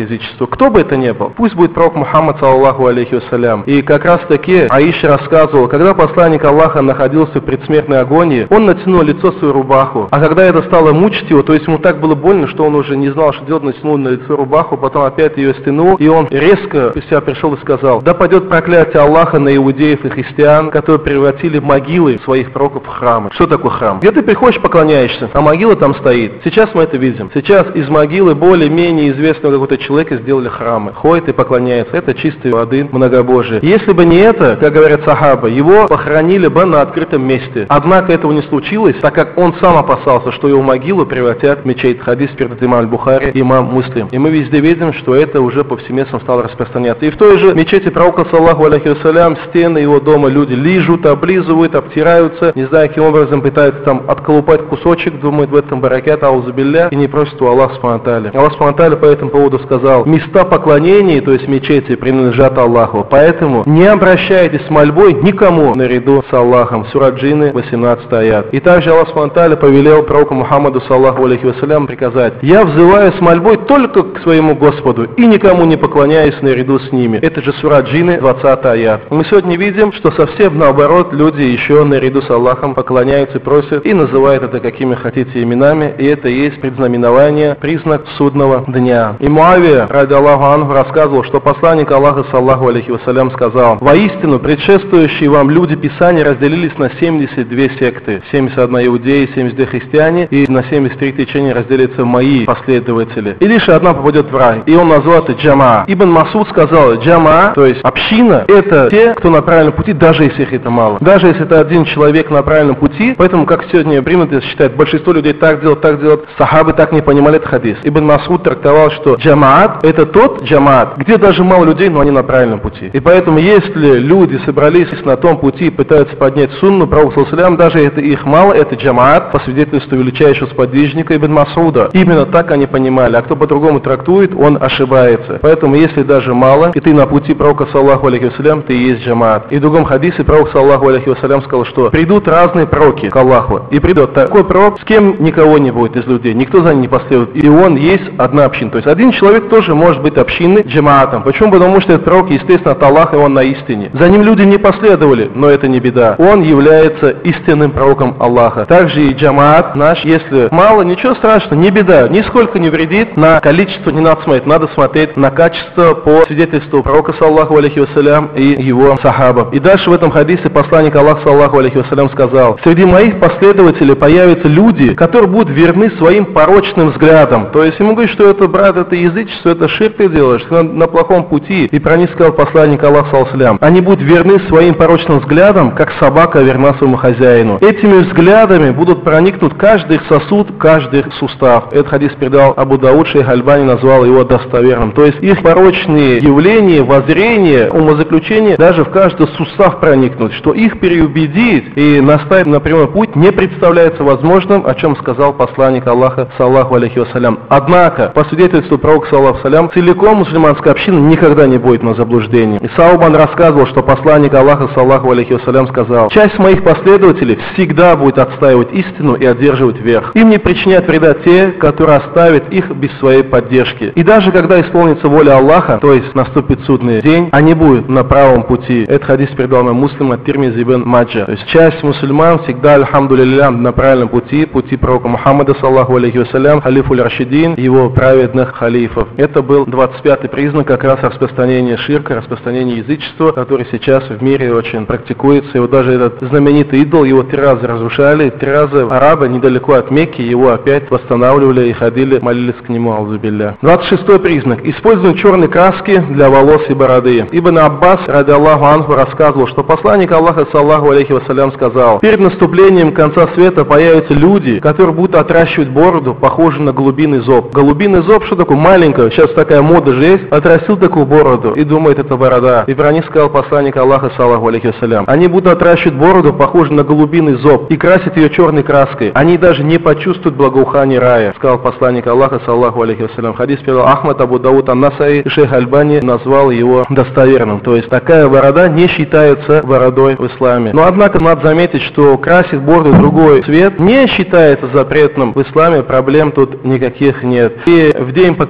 Speaker 1: язычеству. Кто бы это ни был, пусть будет пророк Мухаммад, саллаллаху алейхи вассалям. И как раз таки Аиша рассказывала, когда посланник Аллаха находился в предсмертной агонии, он натянул лицо свою рубаху. А когда это стало мучить его, то есть ему так было больно, что он уже не знал, что делать, натянул на лицо рубаху, потом опять ее стянул, и он резко из себя пришел и сказал: да падет проклятие Аллаха на иудеев и христиан, которые превратили могилы своих пророков в храмы. Что такое храм? Где ты приходишь, поклоняешься, а могила там стоит. Сейчас мы это видим. Сейчас из могилы более-менее известного какого-то человека сделали храмы. Ходит и поклоняется. Это чистой воды многобожие. Если бы не это, как говорят сахабы, его похоронили бы на открытом месте. Однако этого не случилось, так как он сам опасался, что его могилу превратят в мечеть. Хадис передает имам Аль-Бухари, имам Муслим. И мы везде видим, что это уже повсеместно стало распространяться. И в той же мечети пророка, саллаху алейхи вассалям, стены его дома люди лижут, облизывают, обтираются, не знаю, каким образом пытаются там отколупать кусочек, думают, в этом баракят, аузубилля, и не просят у Аллаха субхану ва тааля. Аллах субхану ва тааля по этому поводу сказал: места поклонений, то есть мечети, принадлежат Аллаху, поэтому не обращайтесь с мольбой никому наряду с Аллахом. Сура Джинны, 18 аят. И также Аллах субхану ва тааля повелел пророку Мухаммаду, саллаху алейхи вассалям, приказать: я взываю с мольбой только к своему Господу и никому не поклоняюсь наряду с ними. Это же сура Джинны, 20 аят. Мы сегодня видим, что совсем наоборот, люди еще наряду с Аллахом поклоняются и просят, и называют это какими хотите именами, и это есть предзнаменование, признак судного дня. И Муавия, ради Аллаху анху, рассказывал, что посланник Аллаха, саллаху алейхи вассалям, сказал: воистину, предшествующие вам люди Писания разделились на 72 секты, 71 иудеи, 72 христиане, и на 73 течения разделятся мои последователи. И лишь одна попадет в рай, и он назвал это джамаа. Ибн Масуд сказал: джамаа, то есть община, это те, кто на правильном пути, даже если их это мало. Даже если это один человек на правильном пути, поэтому, как сегодня принято считать, большинство людей так делают, сахабы так не понимали этот хадис. Ибн Масуд трактовал, что джамаат — это тот джамаат, где даже мало людей, но они на правильном пути. И поэтому, если люди собрались на том пути и пытаются поднять сунну, пророк саллаллаху, даже это их мало, это джамаат, по свидетельству величайшего сподвижника Ибн Масуда. Именно так они понимали, а кто по-другому трактует, он ошибается. Поэтому, если даже мало, и ты на пути пророка, саллаху алейхи вассалям, ты и есть джамаат. И в другом хадисе пророк, саллаху алейхи вассалям, сказал, что придут разные пророки к Аллаху, и придет такой пророк, с кем никого не будет из людей, никто за ним не последует, и он есть одна община. То есть один человек тоже может быть общиной, джамаатом. Почему? Потому что этот пророк, естественно, от Аллаха, и он на истине. За ним люди не последовали, но это не беда. Он является истинным пророком Аллаха. Также и джамаат наш, если мало, ничего страшного, не беда, нисколько не вредит. На количество не надо смотреть, надо смотреть на качество по свидетельству пророка, саллаху алейхи вассалям, и его сахабов. И дальше в этом хадисе посланник Аллаха, саллаху алейхи вассалям, сказал: среди моих последователей появятся люди, которые будут верны своим порочным взглядам. То есть ему говорят, что это, брат, это язычество, это ширк ты делаешь, ты на плохом пути. И про них сказал посланник Аллаха, саллаху алейхи вассалям: они будут верны своим порочным взглядам, как собака верна своему хозяину. Этими взглядами будут проникнуть каждый их сосуд, каждый их сустав. Этот хадис передал Абу Дауд, шейх Альбани назвал его достоверным. То есть их порочные явления, воззрения, умозаключения даже в каждый сустав проникнут, что их переубедить и наставить на прямой путь не представляется возможным, о чем сказал посланник Аллаха, саллаху алейхи вассалям. Однако, по свидетельству пророка, саллаху алейхи, целиком мусульманская община никогда не будет на заблуждении. И Саубан рассказывал, что посланник Аллаха, саллаху алейхи вассалям, сказал: часть моих последователей всегда будет отстаивать истину и одерживать верх. Им не причинят вреда те, которые оставят их без своей поддержки. И даже когда исполнится воля Аллаха, то есть наступит судный день, они будут на правом пути. Этот хадис передал нам Муслим от Тирмизи ибн Маджа. То есть часть мусульман всегда, альхамдулилля, на правильном пути, пути пророка Мухаммада, саллаху алейхи вассалям, халифуль рашидин, его праведных халифов. Это был 25-й признак как раз распространения ширка, распространения язычества, который сейчас в мире очень практикуется. И вот даже этот знаменитый идол, его 3 раза разрушали, 3 раза арабы недалеко от Мекки его опять восстанавливали и ходили, молились к нему, аузубилля. 26-й признак. Использование черной краски для волос и бороды. Ибн Аббас, ради Аллаху анху, рассказывал, что посланник Аллаха, саллаху алейхи вассалям, сказал: перед наступлением конца света появятся люди, которые будут отращивать бороду, похожую на голубиный зоб. Голубиный зоб, что такое? Маленькое, сейчас такая мода же есть, отрастил такую бороду и думает, это борода. И про них сказал посланник Аллаха, саллаху алейхи вассалям: они будут отращивать бороду, похожую на голубиный зоб, и красить ее черной краской. Они даже не почувствуют благоухание рая, сказал посланник Аллаха, саллаху алейхи вассалям. Хадис передал Ахмад, Абу Дауд, Ан-Насаи, шейх Альбани назвал его достоверным. То есть такая борода не считается бородой в исламе. Но однако надо заметить, что красить бороду в другой цвет не считается запретным в исламе, проблем тут никаких нет. И в день покорения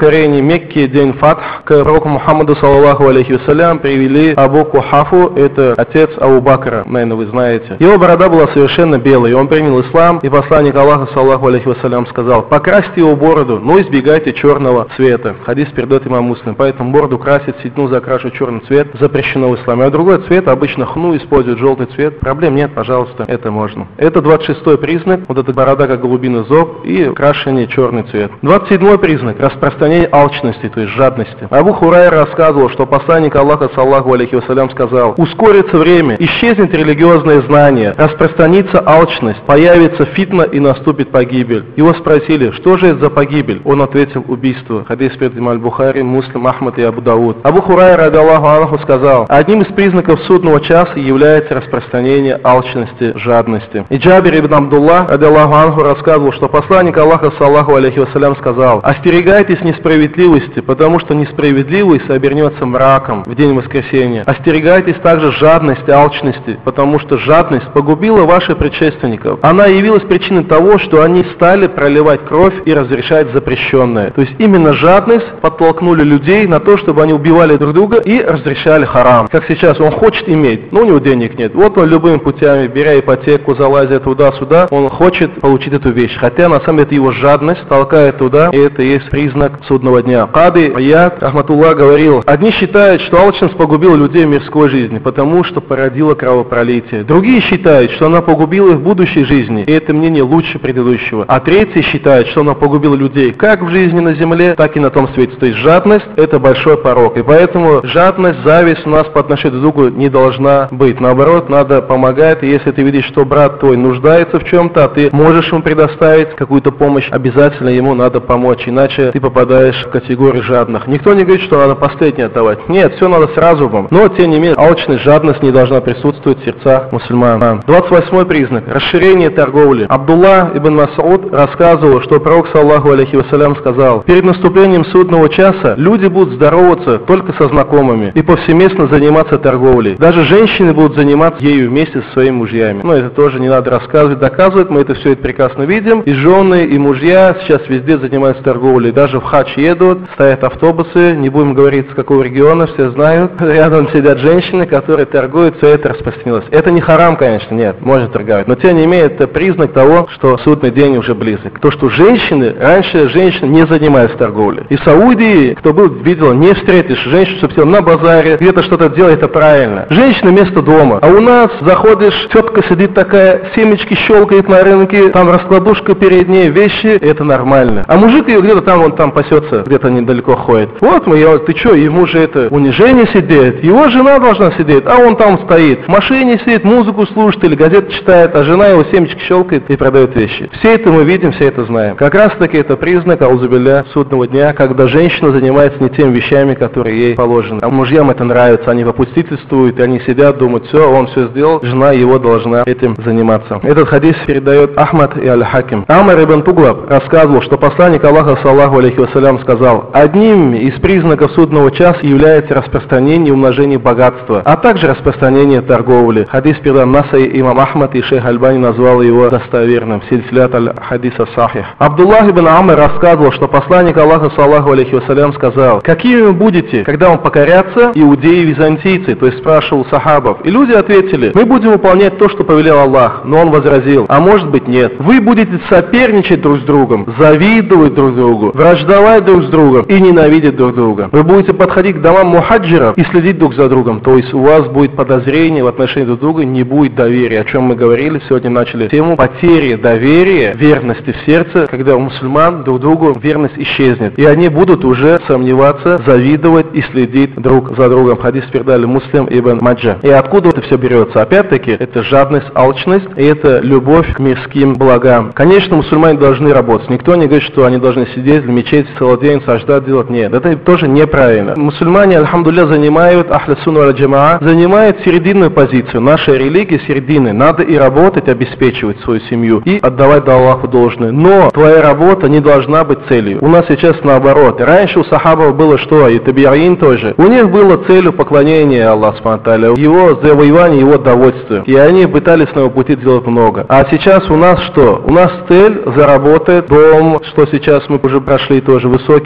Speaker 1: Мекки, день Фатх, к пророку Мухаммаду, саллаллаху алейхи вассалям, привели Абу Кухафу, это отец Абу Бакра, наверное, вы знаете. Его борода была совершенно белой, он принял ислам, и посланник Аллаха, саллаллаху алейхи вассалям, сказал: покрасьте его бороду, но избегайте черного цвета. Хадис передает имам Муслим, поэтому бороду красить, седьму закрашивать черный цвет запрещено в исламе. А другой цвет, обычно хну используют желтый цвет, проблем нет, пожалуйста, это можно. Это 26-й признак, вот эта борода как голубиный зоб и крашение черный цвет. 27-й признак, распространение алчности, то есть жадности. Абу Хурайра рассказывал, что посланник Аллаха, саллаллаху алейхи вассалям, сказал: ускорится время, исчезнет религиозное знание, распространится алчность, появится фитна и наступит погибель. Его спросили: что же это за погибель? Он ответил: убийство. Хадис перед Аль-Бухари, Муслим, Ахмад и Абу Дауд. Абу Хурайра, ради Аллаху анху, сказал: одним из признаков судного часа является распространение алчности, жадности. И Джабир ибн Абдуллах, ради Аллаху анху, рассказывал, что посланник Аллаха, саллаллаху алейхи вассалям, сказал: остерегайтесь несправедливости, потому что несправедливость обернется мраком в день воскресения. Остерегайтесь также жадности, алчности, потому что жадность погубила ваших предшественников. Она явилась причиной того, что они стали проливать кровь и разрешать запрещенное. То есть именно жадность подтолкнули людей на то, чтобы они убивали друг друга и разрешали харам. Как сейчас, он хочет иметь, но у него денег нет. Вот он любыми путями, беря ипотеку, залазя туда-сюда, он хочет получить эту вещь. Хотя на самом деле это его жадность толкает туда, и это есть признак судного дня. Кады Аяд Рахматуллах говорил: одни считают, что алчность погубила людей в мирской жизни, потому что породила кровопролитие. Другие считают, что она погубила их в будущей жизни, и это мнение лучше предыдущего. А третьи считают, что она погубила людей как в жизни на земле, так и на том свете. То есть жадность – это большой порок. И поэтому жадность, зависть у нас по отношению друг к другу не должна быть. Наоборот, надо помогать. И если ты видишь, что брат твой нуждается в чем-то, а ты можешь ему предоставить какую-то помощь, обязательно ему надо помочь. Иначе ты попадаешь в категорию жадных. Никто не говорит, что надо последнее отдавать. Нет, все надо с разумом. Но, тем не менее, алчность, жадность не должна присутствовать в сердцах мусульман. 28-й признак – расширение торговли. Абдуллах ибн Мас'уд рассказывал, что пророк, саллаллаху алейхи вассалям, сказал: перед наступлением судного часа люди будут здороваться только со знакомыми и повсеместно заниматься торговлей. Даже женщины будут заниматься ею вместе со своими мужьями. Но это тоже не надо рассказывать, доказывать, мы это все это прекрасно видим. И жены, и мужья сейчас везде занимаются торговлей. Даже в хадж едут, стоят автобусы, не будем говорить с какого региона, все знают. Рядом сидят женщины, которые торгуют, все это распространилось. Это не харам, конечно, нет, можно торговать. Но тем не менее, это признак того, что судный день уже близок. То, что раньше женщины не занимались торговлей. И в Саудии, кто был, видел, не встретишь женщину, чтобы сидела на базаре, где-то что-то делает, это правильно. Женщина вместо дома. А у нас заходишь, тетка сидит такая, семечки щелкает на рынке, там раскладушка перед ней, вещи, это нормально. А мужик ее где-то там, он там пасется, где-то недалеко ходит. Вот ты что, ему же это унижение сидит, его жена должна сидеть, а он там стоит, в машине сидит, музыку слушает или газету читает, а жена его семечки щелкает и продает вещи. Все это мы видим, все это знаем. Как раз таки это признак, аузубилля, судного дня, когда женщина занимается не теми вещами, которые ей положены. А мужьям это нравится, они попустительствуют, и они сидят, думают: все, он все сделал, жена его должна этим заниматься. Этот хадис передает Ахмад и Аль-Хаким. Амар ибн Туглаб рассказывал, что посланник Аллаха, саллаллаху алейхи вассалям, сказал: одним из признаков судного часа является распространение и умножение богатства, а также распространение торговли. Хадис передан Насай, имам Ахмад, и шейх Альбани назвал его достоверным. Сильсилят аль-хадиса сахих. Абдуллах ибн Амр рассказывал, что посланник Аллаха, саллаллаху алейхи вассалям, сказал: какими вы будете, когда вам покорятся иудеи и византийцы? То есть спрашивал сахабов. И люди ответили: мы будем выполнять то, что повелел Аллах. Но он возразил: а может быть нет. Вы будете соперничать друг с другом, завидовать друг другу, враждовать друг с другом и ненавидеть друг друга. Вы будете подходить к домам мухаджиров и следить друг за другом. То есть у вас будет подозрение в отношении друг друга, не будет доверия. О чем мы говорили, сегодня начали тему потери доверия, верности в сердце, когда у мусульман друг другу верность исчезнет. И они будут уже сомневаться, завидовать и следить друг за другом. Хадис передали Муслим ибн Маджа. И откуда это все берется? Опять-таки, это жадность, алчность, и это любовь к мирским благам. Конечно, мусульмане должны работать. Никто не говорит, что они должны сидеть в мечети целый день, саждат делать. Нет, это тоже неправильно. Мусульмане, альхамдулилля, занимают, ахля сунна валь джамаа, занимают серединную позицию. Наша религия середины. Надо и работать, обеспечивать свою семью, и отдавать Аллаху должное. Но твоя работа не должна быть целью. У нас сейчас наоборот. Раньше у сахабов было что? И табиин тоже. У них было целью поклонения Аллаху субхану ва тааля, его завоевание, его довольствие. И они пытались на его пути делать много. А сейчас у нас что? У нас цель заработать дом, что сейчас мы уже прошли тоже, высокий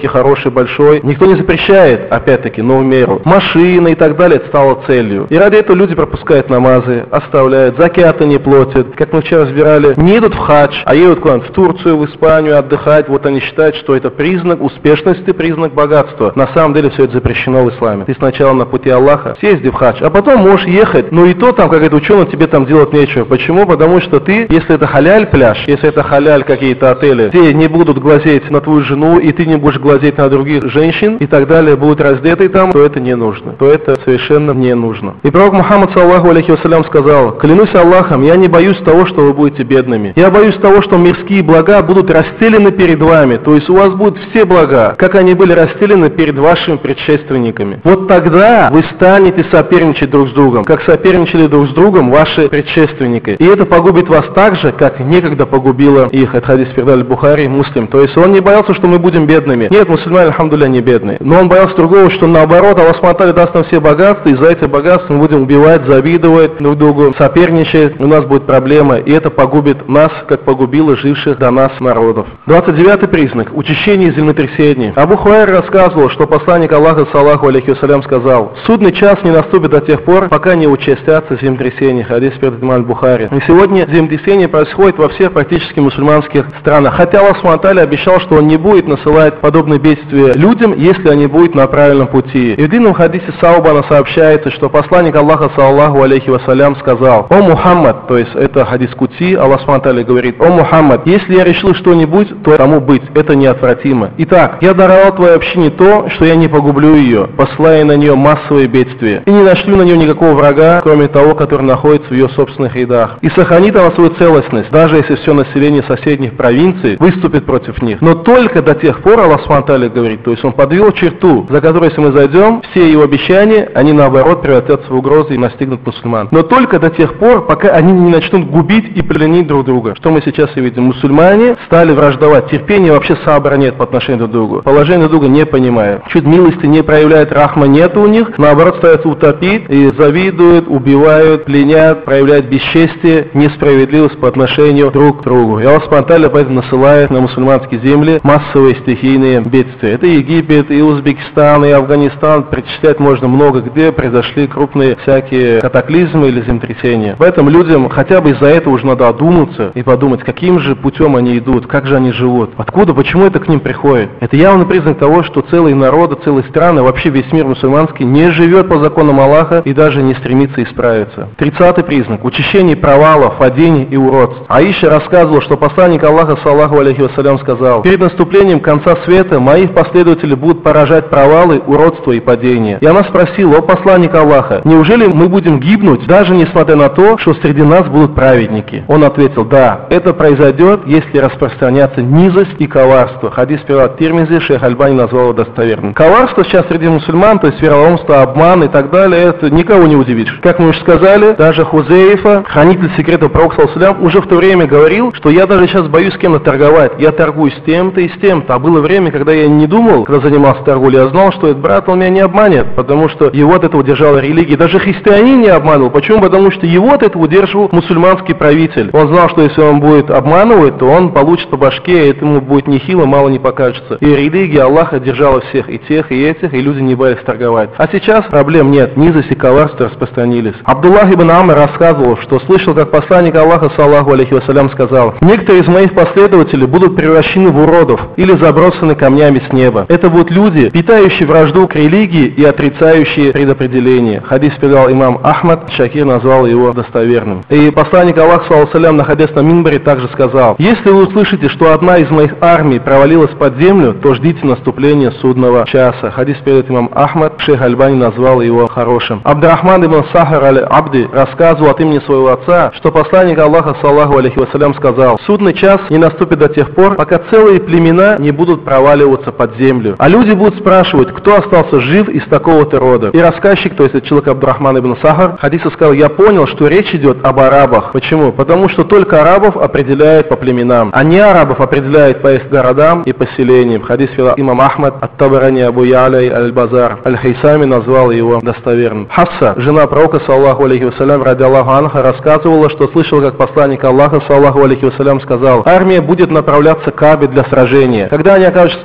Speaker 1: высокий, хороший, большой. Никто не запрещает, опять-таки, но в меру. Машина и так далее, это стало целью. И ради этого люди пропускают намазы, оставляют, закяты не платят. Как мы вчера разбирали, не едут в хадж, а едут куда-нибудь в Турцию, в Испанию отдыхать. Вот они считают, что это признак успешности, признак богатства. На самом деле все это запрещено в исламе. Ты сначала на пути Аллаха съезди в хадж, а потом можешь ехать. Но и то там, как это ученый, тебе там делать нечего. Почему? Потому что ты, если это халяль пляж, если это халяль какие-то отели, те не будут глазеть на твою жену, и ты не будешь глазеть на других женщин, и так далее, будут раздеты там, то это не нужно. То это совершенно не нужно. И пророк Мухаммад, саллаху алейхи вассалям, сказал: клянусь Аллахом, я не боюсь того, что вы будете бедными. Я боюсь того, что мирские блага будут расстелены перед вами. То есть у вас будут все блага, как они были расстелены перед вашими предшественниками. Вот тогда вы станете соперничать друг с другом, как соперничали друг с другом ваши предшественники. И это погубит вас так же, как некогда погубило их. Это хадис передали Бухари, Муслим. То есть он не боялся, что мы будем бедными. Нет, мусульмане, альхамдулилля, не бедные. Но он боялся другого, что наоборот, Аллах Субхану даст нам все богатства, и за эти богатства мы будем убивать, завидовать друг другу, соперничать, у нас будет проблема, и это погубит нас, как погубило живших до нас народов. 29-й признак – учащение землетрясений. Абу Хурайра рассказывал, что посланник Аллаха, саллаху алейхи вассалям, сказал: судный час не наступит до тех пор, пока не участятся землетрясения. Хадис передает имам Бухари. И сегодня землетрясение происходит во всех практически мусульманских странах. Хотя Аллах Субхану ва Тааля обещал, что он не будет насылать подобные бедствия людям, если они будут на правильном пути. И в длинном хадисе Саубана сообщается, что посланник Аллаха, саллаху алейхи вассалям, сказал: о Мухаммад, то есть это хадис Кудси, Аллах Субхану ва Тааля говорит: о Мухаммад, если я решил что-нибудь, то тому быть, это неотвратимо. Итак, я даровал твоей общине то, что я не погублю ее, посылая на нее массовые бедствия, и не нашлю на нее никакого врага, кроме того, который находится в ее собственных рядах, и сохранит она свою целостность, даже если все население соседних провинций выступит против них. Но только до тех пор, Аллах Субхану ва Тааля говорит, то есть он подвел черту, за которой, если мы зайдем, все его обещания, они наоборот превратятся в угрозы и настигнут мусульман. Но только до тех пор, пока они не начнут губить и пленить друг друга. Что мы сейчас и видим? Мусульмане стали враждовать, терпения вообще сабра нет по отношению друг к другу, положение друга не понимают, чуть милости не проявляют, рахма нет у них, наоборот стараются утопить и завидуют, убивают, пленят, проявляют бесчестие, несправедливость по отношению друг к другу. И Аллах Субхану ва Тааля поэтому насылает на мусульманские земли массовые стихийные бедствия. Это Египет, и Узбекистан, и Афганистан, перечислять можно много где произошли крупные всякие катаклизмы или землетрясения. Поэтому людям хотя бы из-за этого уже надо одуматься и подумать, каким же путем они идут, как же они живут, откуда, почему это к ним приходит. Это явный признак того, что целые народы, целые страны, вообще весь мир мусульманский не живет по законам Аллаха и даже не стремится исправиться. 30-й признак – учащение провалов, падений и уродств. Аиша рассказывала, что посланник Аллаха, саллаху алейхи вассалям, сказал: перед наступлением конца света моих последователей будут поражать провалы, уродства и падения. И она спросила: о посланник Аллаха, неужели мы будем гибнуть, даже несмотря на то, что среди нас будут праведники? Он ответил: да, это произойдет, если распространяться низость и коварство. Хадис перевод Тирмизи, шейх Альбани назвал его достоверным. Коварство сейчас среди мусульман, то есть вероломство, обман и так далее, это никого не удивишь. Как мы уже сказали, даже Хузейфа, хранитель секретов пророка, уже в то время говорил, что я даже сейчас боюсь с кем-то торговать. Я торгую с тем-то и с тем-то. А было время, когда я не думал, когда занимался торговлей, я знал, что этот брат, он меня не обманет, потому что его от этого держала религия. Даже христианин не обманывал. Почему? Потому что его от этого удерживал мусульманский правитель. Он знал, что если он будет обманывать, то он получит по башке, и этому будет нехило, мало не покажется. И религия Аллаха держала всех, и тех, и этих, и люди не боялись торговать. А сейчас проблем нет, низость и коварство распространились. Абдуллах ибн Амр рассказывал, что слышал, как посланник Аллаха, саллаху алейхи вассалям, сказал: некоторые из моих последователей будут превращены в уродов или забросаны камнями с неба. Это будут люди, питающие вражду к религии и отрицающие предопределение. Хадис передал имам Ахмад, Шакир назвал его достоверным. И посланник Аллаха, саллаху алейхи, находясь на минбаре, также сказал: если вы услышите, что одна из моих армий провалилась под землю, то ждите наступления судного часа. Хадис передает имам Ахмад, шейх Альбани назвал его хорошим. Абдурахман ибн Сахар аль-Абди рассказывал от имени своего отца, что посланник Аллаха, саллаху алейхи вассалям, сказал: судный час не наступит до тех пор, пока целые племена не будут проваливаться под землю. А люди будут спрашивать, кто остался жив из такого-то рода. И рассказчик, то есть человек Абдурахман ибн Сахар, хадиса сказал: я понял, что речь идет об арабах. Почему? Потому что только арабов определяют по племенам, а не арабов определяют по их городам и поселениям. Хадис имам Ахмад, ат-Табарани, Абу Я'ля, аль-Базар, аль-Хайсами назвал его достоверным. Хасса, жена пророка, саллаху алейхи вассалям, ради Аллаху анха, рассказывала, что слышал, как посланник Аллаха, саллаху алейхи вассалям, сказал: армия будет направляться к Каабе для сражения. Когда они окажутся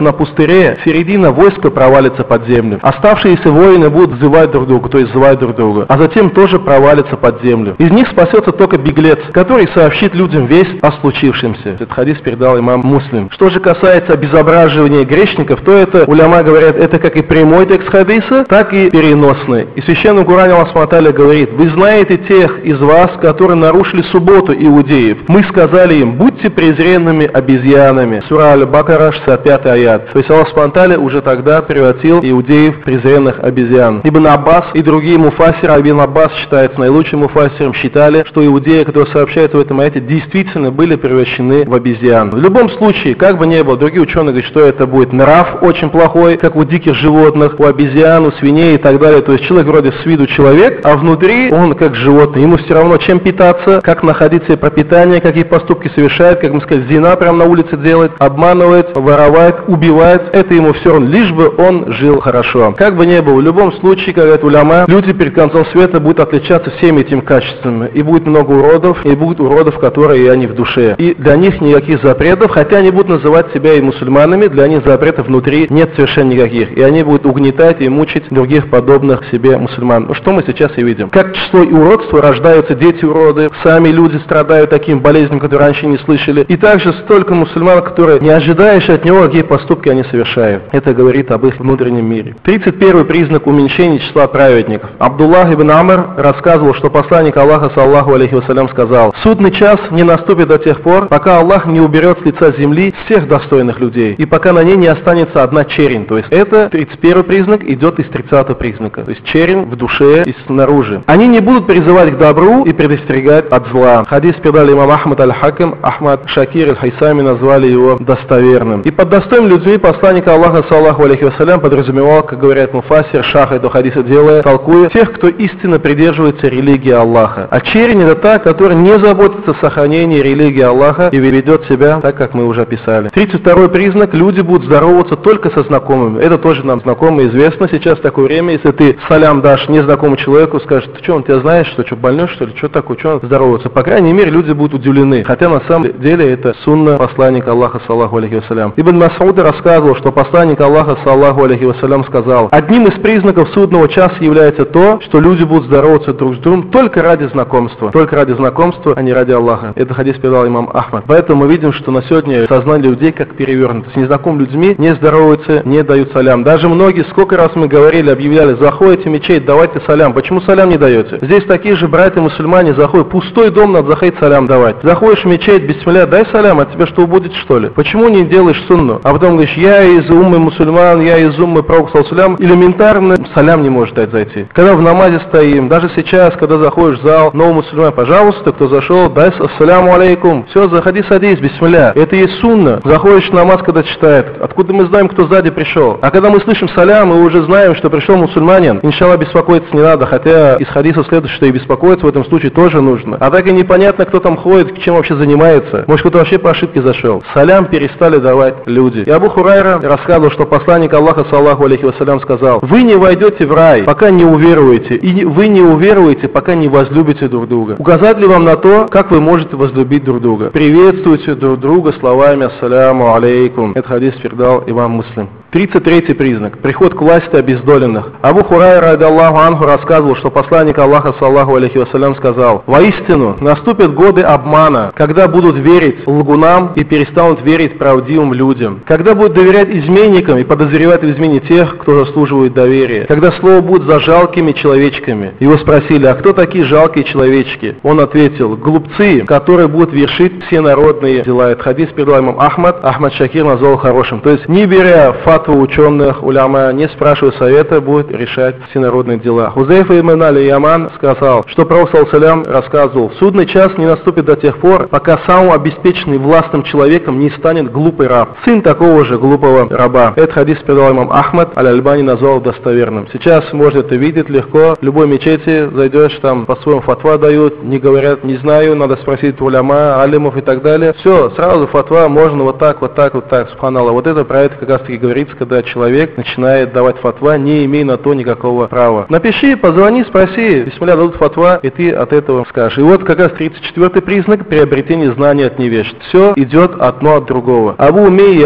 Speaker 1: останется на пустыре, середина войска провалится под землю. Оставшиеся воины будут взывать друг друга, то есть звать друг друга, а затем тоже провалится под землю. Из них спасется только беглец, который сообщит людям весть о случившемся. Этот хадис передал имам Муслим. Что же касается обезображивания грешников, то это, уляма говорят, это как и прямой текст хадиса, так и переносный. И в Священном Коране Аллах Субхану говорит: вы знаете тех из вас, которые нарушили субботу иудеев. Мы сказали им: будьте презренными обезьянами. Сура Аль-Бакара, 65 аят. То есть Аллах Субхану уже тогда превратил иудеев в презренных обезьян. Ибн Аббас и другие муфассиры, Ибн Аббас считается наилучшим муфассиром, считали, что иудеи, которые сообщают в этом аяте, действительно были превращены в обезьян. В любом случае, как бы ни было, другие ученые говорят, что это будет нрав очень плохой, как у диких животных, у обезьян, у свиней и так далее. То есть человек вроде с виду человек, а внутри он как животное. Ему все равно чем питаться, как находить себе пропитание, какие поступки совершает, как мы сказали, зина прямо на улице делает, обманывает, воровает, убивает. Это ему все равно, лишь бы он жил хорошо. Как бы ни было, в любом случае, как говорят уляма, люди перед концом света будут отличаться всеми этими качествами. И будет много уродов, и будут уродов, которые и они в душе. И для них никаких запретов, хотя они будут называть себя и мусульманами, для них запретов внутри нет совершенно никаких. И они будут угнетать и мучить других подобных себе мусульман. Что мы сейчас и видим. Как число и уродства, рождаются дети-уроды, сами люди страдают таким болезням, которые раньше не слышали. И также столько мусульман, которые не ожидаешь от него, какие поступки они совершают. Это говорит об их внутреннем мире. 31 признак уменьшения числа праведников. Абдуллах ибн Амр рассказывал, что посланник Аллаха, саллаху алейхи вассалям, сказал: судный час не наступит до тех пор, пока Аллах не уберет с лица земли всех достойных людей, и пока на ней не останется одна чернь. То есть это 31 признак идет из 30 признака. То есть чернь в душе и снаружи. Они не будут призывать к добру и предостерегать от зла. Хадис передали имам Ахмад аль-Хаким, Ахмад Шакир аль-Хайсами назвали его достоверным. И под достойными людьми посланника Аллаха, саллаху алейхи вассалям, подразумевал, как говорят муфассир, шах этого хадиса делая, толкуя, тех, кто истинно придерживается религии Аллаха. А чернь — это та, которая не заботится о сохранении религии Аллаха и ведет себя так, как мы уже описали. 32 признак: люди будут здороваться только со знакомыми. Это тоже нам знакомо и известно сейчас в такое время. Если ты салям дашь незнакомому человеку, скажешь: ты что, он тебя знаешь, что больной, что ли, что такое, что он здоровается? По крайней мере, люди будут удивлены. Хотя на самом деле это сунна посланника Аллаха, саллаху алейхи вассалям. Ибн Мас'уд рассказывал, что посланник Аллаха, саллаху алейхи вассалям, сказал: одним из признаков судного часа является то, что люди будут здороваться друг с другом только ради знакомства. Только ради знакомства, а не ради Аллаха. Это хадис передал имам Ахмад. Поэтому мы видим, что на сегодня сознание людей как перевернуто. С незнакомыми людьми не здороваются, не дают салям. Даже многие, сколько раз мы говорили, объявляли: заходите в мечеть, давайте салям. Почему салям не даете? Здесь такие же братья-мусульмане заходят, пустой дом, надо заходить салям давать. Заходишь в мечеть, бисмилля, дай салям, а тебе что, будет, что ли? Почему не делаешь сунну? А потом говоришь: я из уммы мусульман, я из уммы пророка салям. Элементарно салям не может дать зайти. Когда в намазе стоим, даже сейчас, когда заходишь в зал, новый мусульман, пожалуйста, кто зашел, дай ассаляму алейкум. Все, заходи, садись, бисмилля. Это есть сунна. Заходишь в намаз, когда читает. Откуда мы знаем, кто сзади пришел? А когда мы слышим салям, мы уже знаем, что пришел мусульманин. Иншаллах, беспокоиться не надо, хотя из хадиса следует, что и беспокоиться в этом случае тоже нужно. А так и непонятно, кто там ходит, чем вообще занимается. Может, кто-то вообще по ошибке зашел. Салям перестали давать люди. И Абу Хурайра рассказывал, что посланник Аллаха, саллаху алейхи вассалям, сказал: вы не войдете в рай, пока не уверуете, и вы не уверуете, пока не возлюбите друг друга. Указать ли вам на то, как вы можете возлюбить друг друга? Приветствуйте друг друга словами ассаляму алейкум. Этот хадис передал имам Муслим. 33 признак. Приход к власти обездоленных. Абу Хурайра радиаллаху анху рассказывал, что посланник Аллаха, саллаху алейхи вассалям, сказал: воистину наступят годы обмана, когда будут верить лгунам и перестанут верить правдивым людям, когда будут доверять изменникам и подозревать в измене тех, кто заслуживает доверия, когда слово будет за жалкими человечками. Его спросили: а кто такие жалкие человечки? Он ответил: глупцы, которые будут вершить все народные дела. Этот хадис передал имам Ахмад Шакир назвал хорошим. То есть, не беря фатву ученых, уляма, не спрашивая совета, будет решать все народные дела. Хузейфа ибн аль-Яман сказал, что пророк саллям рассказывал: в судный час не наступит до тех пор, пока самым обеспеченным властным человеком не станет глупый раб, сын такого же глупого раба. Этот хадис передал имам Ахмад, аль-Альбани назвал достоверным. Сейчас можно это видеть легко. В любой мечети зайдешь, там по-своему фатва дают, не говорят: не знаю, надо спросить уляма, алимов и так далее. Все, сразу фатва, можно вот так, вот так, вот так. Субханаллах. Вот это про это как раз таки говорится, когда человек начинает давать фатва, не имея на то никакого права. Напиши, позвони, спроси, бисмилля, дадут фатва, и ты от этого скажешь. И вот как раз 34-й признак — приобретение знания от невежд. Все идет одно от другого. Абу Умейя аль-Джумай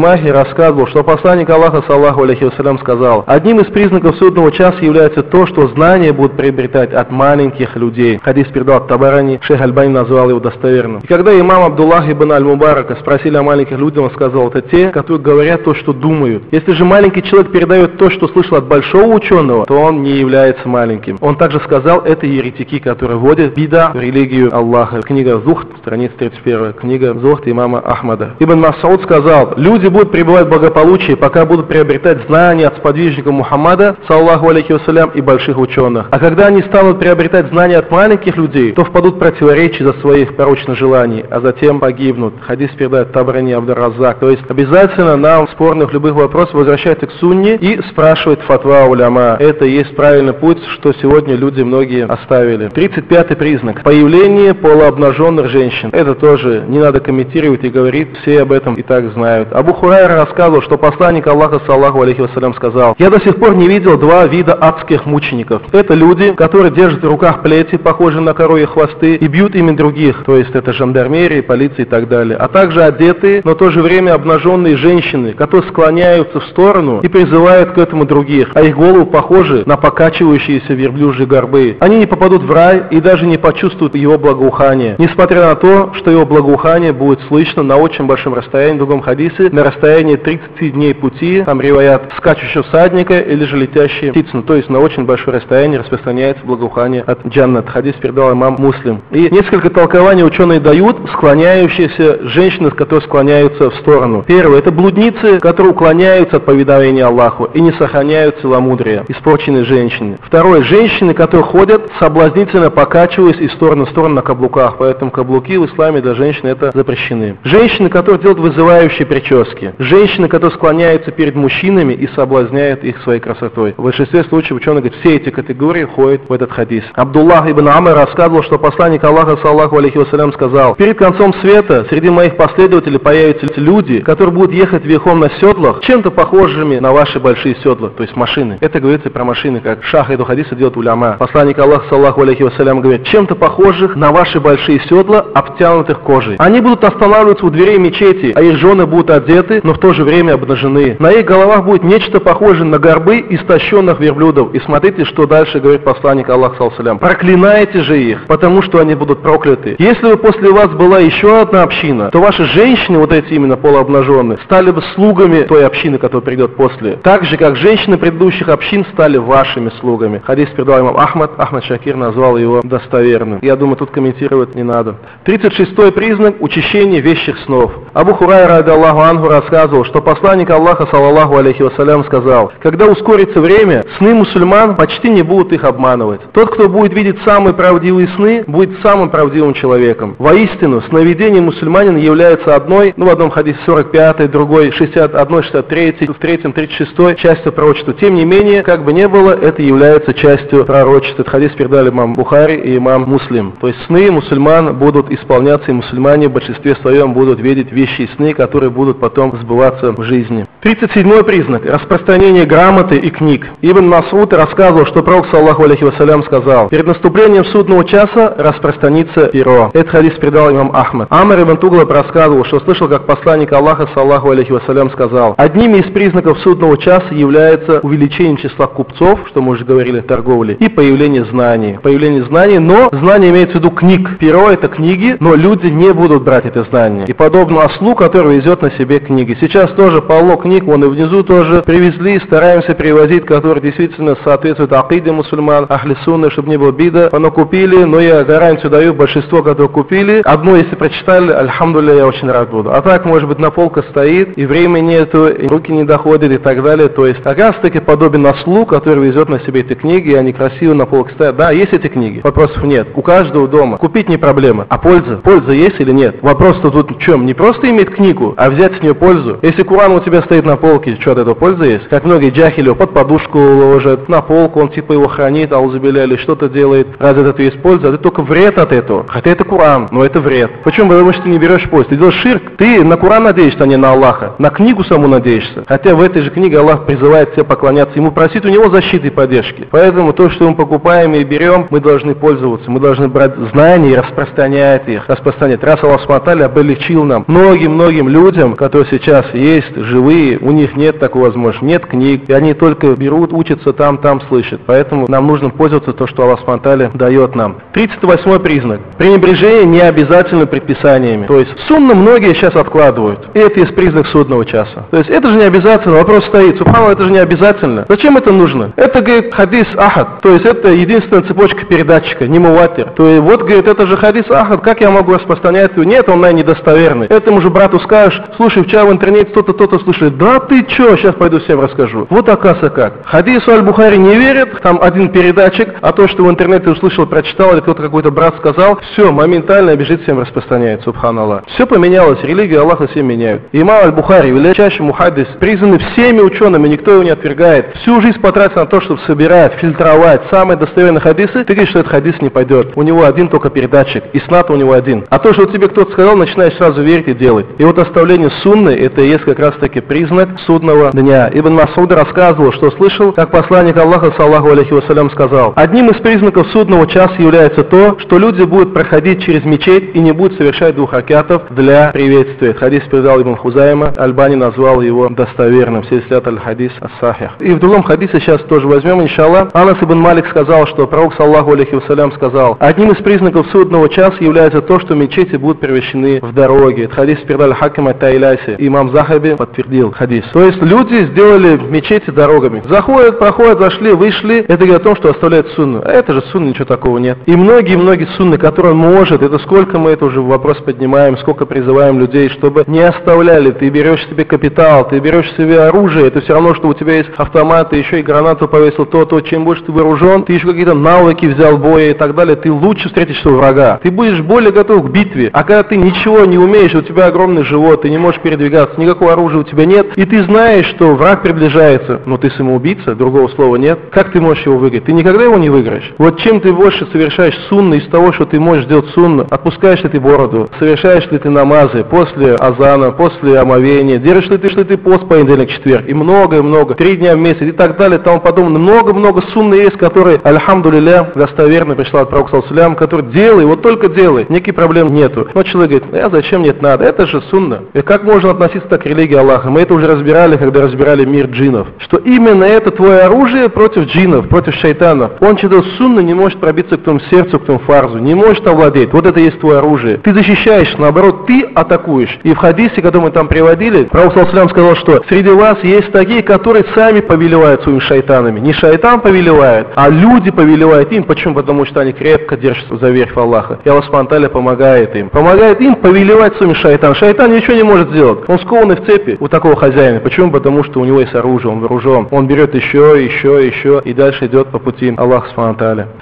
Speaker 1: Абдуллахи рассказывал, что посланник Аллаха, саллаху алейхи вассалям, сказал: одним из признаков судного часа является то, что знания будут приобретать от маленьких людей. Хадис передал ат-Табарани, шейх Аль-Бани назвал его достоверным. И когда имам Абдуллах ибн Аль-Мубарака спросили о маленьких людях, он сказал: это те, которые говорят то, что думают. Если же маленький человек передает то, что слышал от большого ученого, то он не является маленьким. Он также сказал: это еретики, которые вводят бида в религию Аллаха. Книга Зухд, страница 31, книга Зухд имама Ахмада. Ибн Мас'уд сказал: люди будут пребывать в благополучии, пока будут приобретать знания от сподвижника Мухаммада, саллаху алейхи вассалям, и больших ученых. А когда они станут приобретать знания от маленьких людей, то впадут в противоречие за своих порочных желаний, а затем погибнут. Хадис передает Табрани Абд-ар-Раззак. То есть обязательно нам в спорных любых вопросах возвращаться к сунне и спрашивать фатва уляма. Это и есть правильный путь, что сегодня люди многие оставили. 35-й признак. Появление полуобнаженных женщин. Это тоже не надо комментировать и говорить, все об этом и так знают. Абу Хурайра рассказывал, что посланник Аллаха, саллаху алейхи вассалям, сказал: я до сих пор не видел два вида адских мучеников. Это люди, которые держат в руках плети, похожие на коровьи хвосты, и бьют ими других, то есть это жандармерия, полиция и так далее. А также одетые, но в то же время обнаженные женщины, которые склоняются в сторону и призывают к этому других, а их головы похожи на покачивающиеся верблюжьи горбы. Они не попадут в рай и даже не почувствуют его благоухание, несмотря на то, что его благоухание будет слышно на очень большом расстоянии, в другом хадисе, на расстоянии 30 дней пути, там риваят скачущего всадника или же летящей птицы, то есть на очень большое расстояние распространяется благоухание от джаннат. Хадис передал имам Муслим. И несколько толкований ученые дают склоняющиеся женщины, которые склоняются в сторону. Первое — это блудницы, которые уклоняются от повиновения Аллаху и не сохраняют целомудрие, испорченные женщины. Второе — женщины, которые ходят соблазнительно покачиваясь из стороны в сторону на каблуках, поэтому каблуки в исламе для женщин это запрещены. Женщины, которые делают вызывающие прически. Женщины, которые склоняются перед мужчинами и соблазняют их своей красотой. В большинстве случаев ученые говорят, все эти категории входят в этот хадис. Абдуллах ибн Амр рассказывал, что посланник Аллаха, саллаху алейхи вассалям, сказал: перед концом света среди моих последователей появятся люди, которые будут ехать верхом на седлах, чем-то похожими на ваши большие седла, то есть машины. Это говорится про машины, как шах этого хадиса делает уляма. Посланник Аллаха, саллаху алейхи вассалям, говорит: чем-то похожих на ваши большие седла, обтянутых кожей. Они будут останавливаться у дверей мечети, а их жены будут одеты, но в то же время обнажены. На их головах будет нечто похожее на горбы истощенных верблюдов. И смотрите, что дальше говорит посланник Аллаха, саллаху алейхи вассалям: проклинайте же их, потому что они будут прокляты. Если бы после вас была еще одна община, то ваши женщины, вот эти именно полуобнаженные, стали бы слугами той общины, которая придет после. Так же, как женщины предыдущих общин стали вашими слугами. Хадис передал имам Ахмад Шакир назвал его достоверным. Я думаю, тут комментировать не надо. 36-й признак — учащение вещих снов. Абу Хурайра, ради Аллаху анху, рассказывал, что посланник Аллаха, саллаллаху алейхи вассалям, сказал: когда ускорится время, сны мусульман почти не будут их обманывать. Тот, кто будет видеть самые правдивые сны, будет самым правдивым человеком. Воистину, сновидение мусульманина является одной, в одном хадисе 45-й, другой 61, 63, в третьем 36-й частью пророчества. Тем не менее, как бы ни было, это является частью пророчества. Этот хадис передали имам Бухари и имам Муслим. То есть сны мусульман будут исполняться, и мусульмане в большинстве своем будут видеть вещи и сны, которые будут потом сбываться в жизни. 37-й признак — распространение грамоты и книг. Ибн Мас'уд рассказывал, что пророк, саллаху алейхи вассалям, сказал: перед наступлением судного часа распространится перо. Этот хадис передал имам Ахмад. Амр ибн Туглаб рассказывал, что слышал, как посланник Аллаха, саллаху алейхи вассалям, сказал: одними из признаков судного часа является увеличение числа купцов, что мы уже говорили, торговли, и появление знаний. Появление знаний, но знание имеется в виду книг. Перо — это книги, но люди не будут брать это знание. И подобно ослу, который везет на себе книги. Сейчас тоже полно книг, вон и внизу тоже привезли, стараемся привозить, которые действительно соответствуют акиде мусульман, ахли сунны, чтобы не было бида. Но купили, но я гарантию даю, большинство, которые купили, одно, если прочитали, альхамдулилля, я очень рад буду. А так, может быть, на полке стоит, и времени нету, и руки не доходят, и так далее. То есть, как раз таки подобен ослу, который везет на себе эти книги, и они красиво на полке стоят. Да, есть эти книги, вопросов нет. У каждого дома. Купить не проблема. А польза? Польза есть или нет? Вопрос-то тут в чем? Не просто иметь книгу, а взять с нее пользу. Если Куран у тебя стоит стоит на полке, что от этого польза есть? Как многие джахили под подушку ложат, на полку, он типа его хранит, аузубилля или что-то делает. Разве от этого есть польза? А ты только вред от этого. Хотя это Коран, но это вред. Почему? Потому что ты не берешь пользу. Ты делаешь ширк. Ты на Коран надеешься, а не на Аллаха. На книгу саму надеешься. Хотя в этой же книге Аллах призывает тебя поклоняться ему, просить у него защиты и поддержки. Поэтому то, что мы покупаем и берем, мы должны пользоваться. Мы должны брать знания и распространять их. Распространять. Раз Аллах Субхану облегчил нам. Многим людям, которые сейчас есть, живые, у них нет такой возможности. Нет книг. И они только берут, учатся там слышат. Поэтому нам нужно пользоваться то, что Аллах Субхану дает нам. 38-й признак. Пренебрежение не обязательно предписаниями. То есть сунну многие сейчас откладывают. И это есть признак судного часа. То есть это же не обязательно. Вопрос стоит. Субханаллах, это же не обязательно. Зачем это нужно? Это, говорит, хадис ахад. То есть это единственная цепочка передатчика, не муватир. То есть вот, говорит, это же хадис ахад. Как я могу распространять его? Нет, он, наверное, недостоверный. Этому же брату скажешь, слушай, вчера в интернете кто-то слышит. Да ты че? Сейчас пойду всем расскажу. Вот оказывается как. Хадису Аль-Бухари не верит, там один передатчик, а то, что в интернете услышал, прочитал, или кто-то какой-то брат сказал, все, моментально бежит, всем распространяет, субханаллах. Все поменялось, религию Аллаха все меняют. Имам Аль-Бухари, величайший мухаддис, признанный всеми учеными, никто его не отвергает, всю жизнь потратил на то, чтобы собирать, фильтровать самые достоверные хадисы, ты говоришь, что этот хадис не пойдет. У него один только передатчик, иснад у него один. А то, что тебе кто-то сказал, начинаешь сразу верить и делать. И вот оставление сунны, это и есть как раз таки признак судного дня. Ибн Мас'уд рассказывал, что слышал, как посланник Аллаха, саллаху алейхи вассалям, сказал: одним из признаков судного часа является то, что люди будут проходить через мечеть и не будут совершать 2 ракатов для приветствия. Хадис передал Ибн Хузайма, Альбани назвал его достоверным, сильсилат аль-хадис ас-сахих. И в другом хадисе сейчас тоже возьмем, иншаллах. Анас ибн Малик сказал, что пророк, саллаху алейхи вассалям, сказал: одним из признаков судного часа является то, что мечети будут превращены в дороги. Это хадис передал Хаким ат-Тайляси. Имам Захаби подтвердил хадис. То есть люди сделали мечети дорогами. Заходят, проходят, зашли, вышли. Это говорит о том, что оставляет сунну. А это же сунна, ничего такого нет. И многие сунны, которые он может, это сколько мы это уже вопрос поднимаем, сколько призываем людей, чтобы не оставляли. Ты берешь себе капитал, ты берешь себе оружие, это все равно, что у тебя есть автомат, ты еще и гранату повесил, то, чем больше ты вооружен, ты еще какие-то навыки взял боя и так далее, ты лучше встретишь своего врага. Ты будешь более готов к битве. А когда ты ничего не умеешь, у тебя огромный живот, ты не можешь передвигаться, никакого оружия у тебя нет, и ты знаешь, что враг приближается, но ты самоубийца, другого слова нет, как ты можешь его выиграть? Ты никогда его не выиграешь. Вот чем ты больше совершаешь сунны из того, что ты можешь сделать сунну, отпускаешь ли ты бороду, совершаешь ли ты намазы после азана, после омовения, держишь ли ты пост понедельник, четверг, и много, 3 дня в месяц и так далее, и тому подобное. Много сунны есть, которые, альхамдулилля, достоверно пришла от пророка, саллям, который делай, вот только делай, никаких проблем нету. Но человек говорит: зачем нет надо, это же сунна. И как можно относиться так к религии Аллаха? Мы это уже разбирали, когда разбирали мир джиннов, что именно это твое оружие против джиннов, против шайтанов. Он через сунну не может пробиться к твоему сердцу, к твоему фарзу, не может овладеть. Вот это есть твое оружие. Ты защищаешь, наоборот, ты атакуешь. И в хадисе, который мы там приводили, пророк саллям сказал, что среди вас есть такие, которые сами повелевают своими шайтанами. Не шайтан повелевает, а люди повелевают им. Почему? Потому что они крепко держатся за верх Аллаха. И Аллах Субхану помогает им. Помогает им повелевать своими шайтанами. Шайтан ничего не может сделать. Он скованный в цепи у такого хозяина. Почему? Потому что у него есть оружие, он вооружен. Он берет еще, и дальше идет по пути Аллаха Субхану.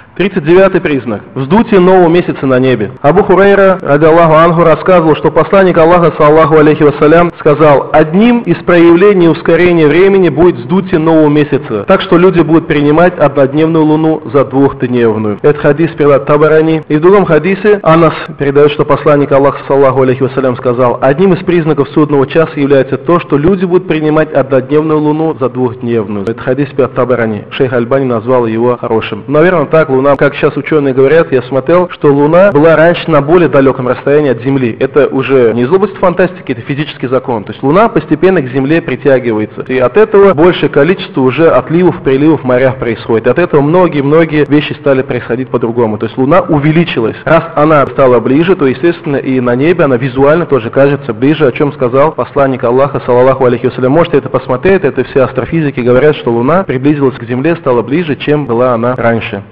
Speaker 1: 39-й признак. Вздутие нового месяца на небе. Абу Хурайра, ради Аллаху анху, рассказывал, что посланник Аллаха, саллаху алейхи вассалям, сказал: одним из проявлений ускорения времени будет вздутие нового месяца. Так что люди будут принимать однодневную луну за 2-дневную. Это хадис передает Табарани. И в другом хадисе Анас передает, что посланник Аллаха, саллаху алейхи вассалям, сказал: одним из признаков судного часа является то, что люди будут принимать однодневную луну за 2-дневную. Это хадис передает Табарани. Шейх Альбани назвал его хорошим. Наверное, так луна, как сейчас ученые говорят, я смотрел, что луна была раньше на более далеком расстоянии от Земли. Это уже не из области фантастики, это физический закон. То есть луна постепенно к Земле притягивается. И от этого большее количество уже отливов, приливов в морях происходит. И от этого многие вещи стали происходить по-другому. То есть луна увеличилась. Раз она стала ближе, то, естественно, и на небе она визуально тоже кажется ближе, о чем сказал посланник Аллаха, саллаллаху алейхи вассалям. Можете это посмотреть, это все астрофизики говорят, что луна приблизилась к Земле, стала ближе, чем была она раньше. 40-й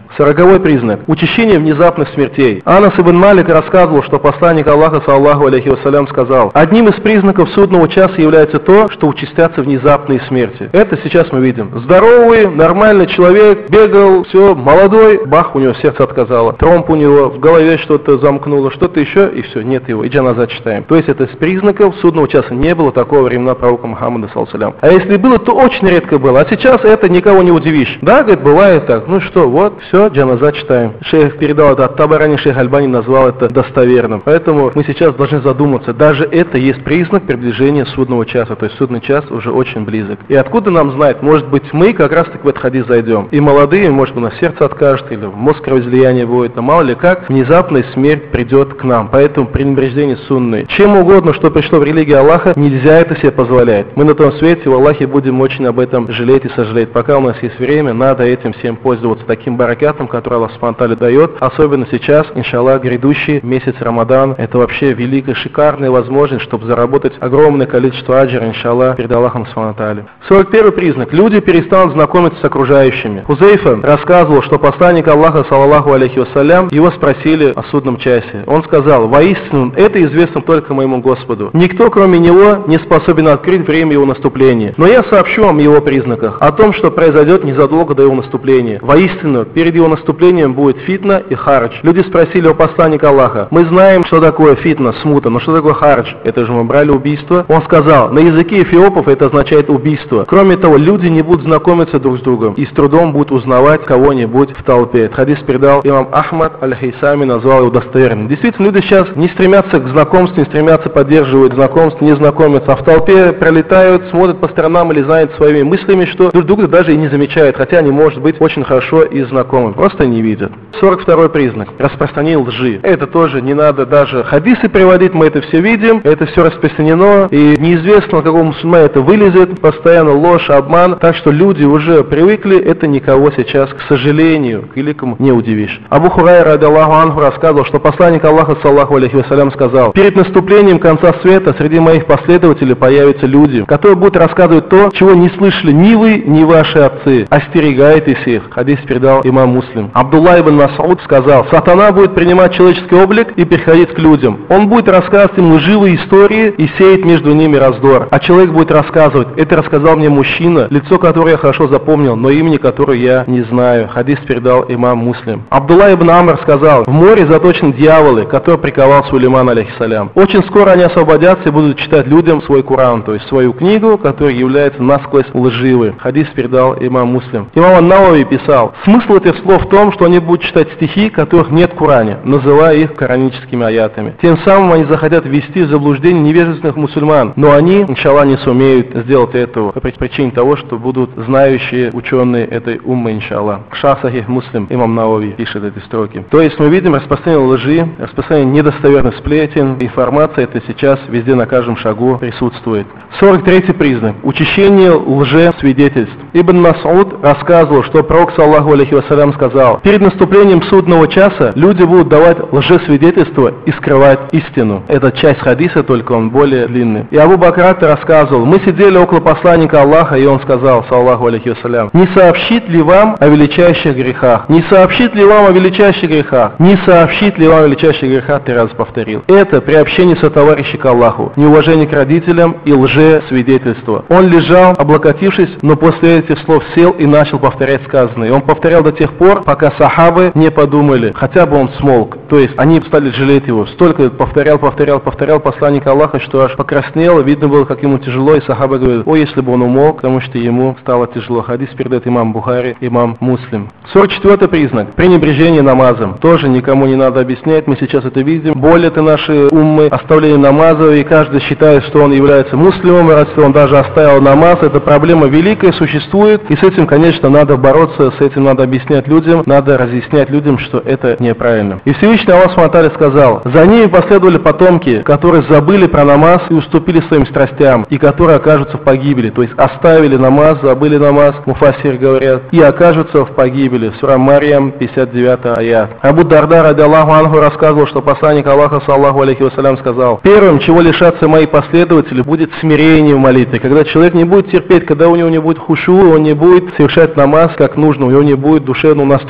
Speaker 1: 40 признак – учащение внезапных смертей. Анас ибн Малик рассказывал, что посланник Аллаха, саллаллаху алейхи вассалям, сказал: одним из признаков судного часа является то, что участятся внезапные смерти. Это сейчас мы видим. Здоровый, нормальный человек, бегал, все, молодой, бах, у него сердце отказало, тромб у него, в голове что-то замкнуло, что-то еще, и все, нет его, и джаназа читаем. То есть это из признаков судного часа. Не было такого времена пророка Мухаммада, саллаллаху. А если было, то очень редко было. А сейчас это никого не удивишь. Да, говорит, бывает так. Ну что, вот, все, джаназа читаем. Шейх передал это от Табарани, шейх Альбани назвал это достоверным. Поэтому мы сейчас должны задуматься. Даже это есть признак приближения судного часа. То есть судный час уже очень близок. И откуда нам знать? Может быть, мы как раз таки в этот хадис зайдем. И молодые, может быть, у нас сердце откажет, или в мозг кровоизлияние будет. Но мало ли как, внезапная смерть придет к нам. Поэтому пренебрежение сунной. Чем угодно, что пришло в религии Аллаха, нельзя это себе позволять. Мы на том свете, в Аллахе, будем очень об этом жалеть и сожалеть. Пока у нас есть время, надо этим всем пользоваться, таким баракатом, который Аллах субхану ва тааля дает. Особенно сейчас, иншаллах, грядущий месяц Рамадан. Это вообще великая, шикарная возможность, чтобы заработать огромное количество аджира, иншаллах, перед Аллахом субхану ва тааля. 41 признак. Люди перестанут знакомиться с окружающими. Хузейфа рассказывал, что посланник Аллаха, саллаллаху алейхи вассалям, его спросили о судном часе. Он сказал: воистину, это известно только моему Господу. Никто, кроме него, не способен открыть время его наступления. Но я сообщу вам о его признаках, о том, что произойдет незадолго до его наступления. Воистину, перед его наступлением будет фитна и харадж. Люди спросили у посланника Аллаха: мы знаем, что такое фитна, смута, но что такое харадж? Это же мы брали убийство. Он сказал: на языке эфиопов это означает убийство. Кроме того, люди не будут знакомиться друг с другом и с трудом будут узнавать кого-нибудь в толпе. Этот хадис передал имам Ахмад аль-Хайсами, назвал его достоверным. Действительно, люди сейчас не стремятся к знакомству, не стремятся поддерживать знакомство, не знакомятся, а в толпе пролетают, смотрят по сторонам или заняты своими мыслями, что друг друга даже и не замечают, хотя они, может быть, очень хорошо и знакомы, просто не видят. 42 признак. Распространение лжи. Это тоже не надо даже хадисы приводить, мы это все видим, это все распространено, и неизвестно, какого мусульмана это вылезет, постоянно ложь, обман, так что люди уже привыкли, это никого сейчас, к сожалению, к великому не удивишь. Абу Хурайра радиаллаху анху рассказывал, что посланник Аллаха, саллаллаху алейхи вассалям, сказал: перед наступлением конца света среди моих последователей появятся люди, которые будут рассказывать то, чего не слышали ни вы, ни ваши отцы. Остерегайтесь их. Хадис передал имам Муслим. Абдулла ибн Мас'уд сказал: сатана будет принимать человеческий облик и приходить к людям. Он будет рассказывать им лживые истории и сеять между ними раздор. А человек будет рассказывать: это рассказал мне мужчина, лицо которого я хорошо запомнил, но имени которого я не знаю. Хадис передал имам Муслим. Абдулла ибн Амр сказал: в море заточены дьяволы, которые приковал Сулейман алейхиссалям. Очень скоро они освободятся и будут читать людям свой Коран, то есть свою книгу, которая является насквозь лживой. Хадис передал имам Муслим. Имам ан-Навави писал: смысл этих слов в том, что они будут читать стихи, которых нет в Коране, называя их кораническими аятами. Тем самым они захотят ввести в заблуждение невежественных мусульман, но они, иншаллах, не сумеют сделать этого по причине того, что будут знающие ученые этой уммы, иншаллах. Шах Сахих Муслим, имам Навави пишет эти строки. То есть мы видим распространение лжи, распространение недостоверных сплетен, информация это сейчас везде на каждом шагу присутствует. 43 признак. Учащение лжесвидетельств. Ибн Мас'уд рассказывал, что пророк, саллаллаху алейхи вассалям, сказал: перед наступлением судного часа люди будут давать лжесвидетельства и скрывать истину. Это часть хадиса, только он более длинный. И Абу Бакр рассказывал: мы сидели около посланника Аллаха, и он сказал, саллаллаху алейхи вассалям: не сообщит ли вам о величайших грехах? Не сообщит ли вам о величайших грехах? Не сообщит ли вам о величайших грехах? 3 раза повторил. Это приобщение сотоварища к Аллаху, неуважение к родителям и лжесвидетельство. Он лежал, облокотившись, но после этих слов сел и начал повторять сказанное. И он повторял до тех пор, пока сахабы не подумали, хотя бы он смолк. То есть они стали жалеть его. Столько повторял посланник Аллаха, что аж покраснел, видно было, как ему тяжело, и сахабы говорят: о, если бы он умолк, потому что ему стало тяжело. Хадис передает имам Бухари, имам Муслим. 44 признак. Пренебрежение намазом. Тоже никому не надо объяснять, мы сейчас это видим. Более-то наши уммы оставление намаза, и каждый считает, что он является муслимом, и раз он даже оставил намаз, эта проблема великая, существует, и с этим, конечно, надо бороться, с этим надо объяснять людям, надо разъяснять людям, что это неправильно. И Всевышний Аллах субхану ва тааля сказал: за ними последовали потомки, которые забыли про намаз и уступили своим страстям, и которые окажутся в погибели, то есть оставили намаз, забыли намаз, муфассир говорят, и окажутся в погибели. Сура Марьям, 59 аят. Абу Дарда радиаллаху анху рассказывал, что посланник Аллаха, саллаллаху алейхи вассалям, сказал: первым, чего лишатся мои последователи, будет смирение в молитве. Когда человек не будет терпеть, когда у него не будет хушу, он не будет совершать намаз как нужно, у него не будет душевного настроя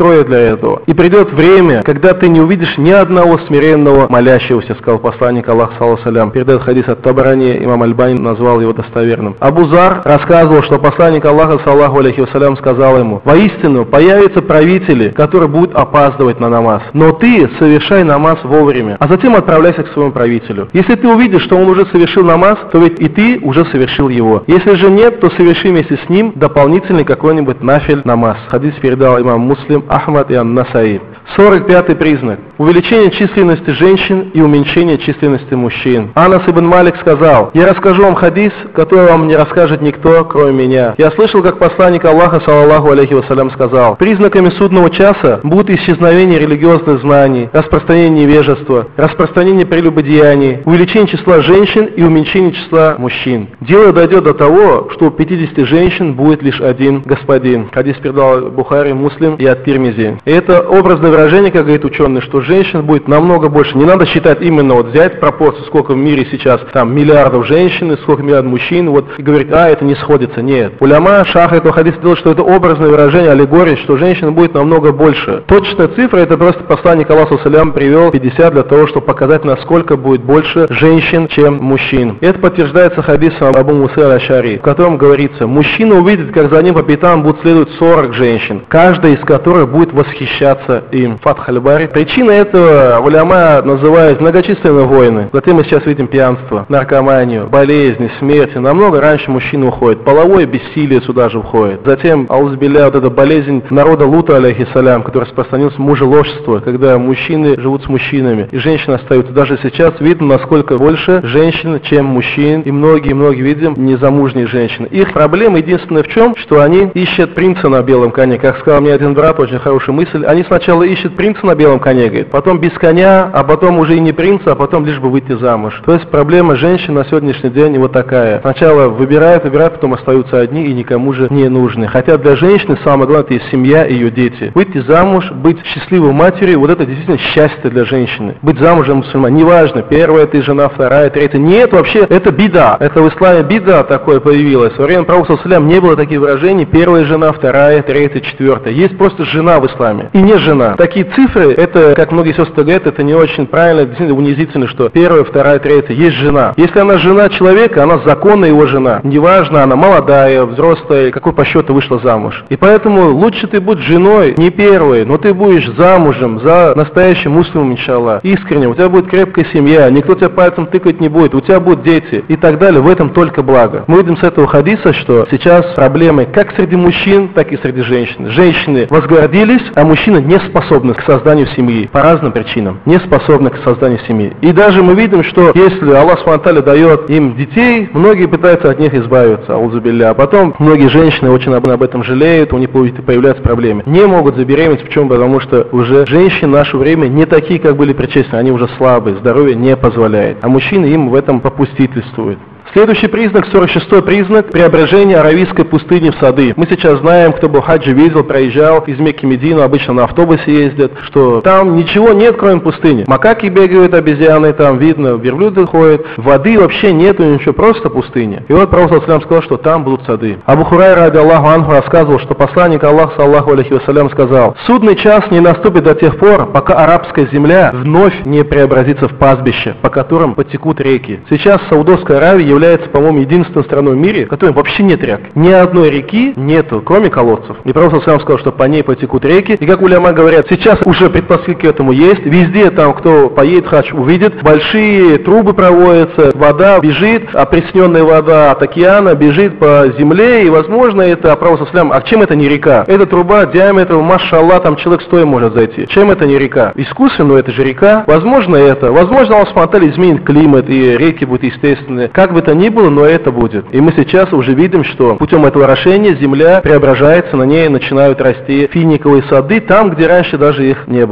Speaker 1: настроя для этого. И придет время, когда ты не увидишь ни одного смиренного молящегося, сказал посланник Аллаха, саллаллаху алейхи ва саллям. Передает хадис от Табарани, имам Аль-Бани назвал его достоверным. Абу Зар рассказывал, что посланник Аллаха, саллаллаху алейхи ва саллям, сказал ему: воистину появятся правители, которые будут опаздывать на намаз, но ты совершай намаз вовремя, а затем отправляйся к своему правителю. Если ты увидишь, что он уже совершил намаз, то ведь и ты уже совершил его. Если же нет, то соверши вместе с ним дополнительный какой-нибудь нафиль намаз. Хадис передал имам Муслим, Ахмад и Ан-Насаи. 45-й признак. Увеличение численности женщин и уменьшение численности мужчин. Анас ибн Малик сказал: я расскажу вам хадис, который вам не расскажет никто, кроме меня. Я слышал, как посланник Аллаха, саллаллаху алейхи ва саллям, сказал: признаками судного часа будут исчезновение религиозных знаний, распространение невежества, распространение прелюбодеяний, увеличение числа женщин и уменьшение числа мужчин. Дело дойдет до того, что у 50 женщин будет лишь один господин. Хадис передал Бухари, Муслим и Ат-Тирмизи. И это образное выражение, как говорит ученый, что женщин будет намного больше. Не надо считать именно вот взять пропорцию, сколько в мире сейчас там миллиардов женщин и сколько миллиардов мужчин, вот, и говорить: это не сходится. Нет. Уляма шах этого хадиса делает, что это образное выражение, аллегория, что женщин будет намного больше. Точная цифра — это просто посланник Аллаха салям привел 50 для того, чтобы показать, насколько будет больше женщин, чем мужчин. Это подтверждается хадисом Абу Мусы аль-Ашари, в котором говорится: мужчина увидит, как за ним по пятам будут следовать 40 женщин, каждая из которых будет восхищаться им. Фатх аль-Бари. Причина этого уляма называют многочисленные войны. Затем мы сейчас видим пьянство, наркоманию, болезни, смерти. Намного раньше мужчины уходят. Половое бессилие сюда же входит. Затем, аузбилля, вот эта болезнь народа Лута, алейхиссалям, который распространился, мужеложество, когда мужчины живут с мужчинами, и женщины остаются. Даже сейчас видно, насколько больше женщин, чем мужчин, и многие видим незамужние женщины. Их проблема единственная в чем? Что они ищут принца на белом коне. Как сказал мне один брат, очень хорошая мысль, они сначала ищут принца на белом коне, говорит, потом без коня, а потом уже и не принца, а потом лишь бы выйти замуж. То есть проблема женщин на сегодняшний день вот такая. Сначала выбирают, потом остаются одни и никому же не нужны. Хотя для женщины самое главное — это семья и ее дети. Выйти замуж, быть счастливой матерью — вот это действительно счастье для женщины. Быть замужем мусульман, неважно, первая ты жена, вторая, третья. Нет, вообще, это бида. Это в исламе бида такое появилось. Во время пророка саллям не было таких выражений: первая жена, вторая, третья, четвертая. Есть просто жена в исламе и не жена. Такие цифры, это, как многие сестры говорят, это не очень правильно, действительно унизительно, что первая, вторая, третья, есть жена. Если она жена человека, она законная его жена. Неважно, она молодая, взрослая, какой по счету вышла замуж. И поэтому лучше ты будешь женой не первой, но ты будешь замужем за настоящим мусульманом, иншаллах. Искренне, у тебя будет крепкая семья, никто тебя пальцем тыкать не будет, у тебя будут дети и так далее. В этом только благо. Мы видим с этого хадиса, что сейчас проблемы как среди мужчин, так и среди женщин. Женщины возгордились, а мужчины не способны к созданию семьи. По разным причинам. Не способны к созданию семьи. И даже мы видим, что если Аллах субхану ва тааля дает им детей, многие пытаются от них избавиться, аузубилля. А потом многие женщины очень об этом жалеют, у них появляются проблемы. Не могут забеременеть. Почему? Потому что уже женщины в наше время не такие, как были предшественные. Они уже слабые, здоровье не позволяет. А мужчины им в этом попустительствуют. Следующий признак, 46-й признак, преображение аравийской пустыни в сады. Мы сейчас знаем, кто был в хаджи, видел, проезжал из Мекки в Медину, обычно на автобусе ездят, что там ничего нет, кроме пустыни. Макаки бегают, обезьяны, там видно, верблюды ходят, воды вообще нету, ничего, просто пустыня. И вот пророк саллаллаху алейхи ва саллям сказал, что там будут сады. Абу Хурайра ради Аллаху анху рассказывал, что посланник Аллаха, саллаллаху алейхи ва саллям, сказал: судный час не наступит до тех пор, пока арабская земля вновь не преобразится в пастбище, по которым потекут реки. Сейчас Саудовская Аравия является, по-моему, единственной страной в мире, в которой вообще нет рек. Ни одной реки нету, кроме колодцев. И пророк сам сказал, что по ней потекут реки. И как уляма говорят, сейчас уже предпосылки к этому есть. Везде там, кто поедет в хадж, увидит, большие трубы проводятся, вода бежит, опресненная вода от океана бежит по земле. И, возможно, это пророк сам, а чем это не река? Эта труба диаметром, машаллах, там человек стоя может зайти. Чем это не река? Искусственно, но это же река. Возможно, это. Возможно, Аллах субхану ва тааля изменит климат, и реки будут естественные. Как бы то ни было, но это будет. И мы сейчас уже видим, что путем этого орошения земля преображается, на ней начинают расти финиковые сады, там, где раньше даже их не было.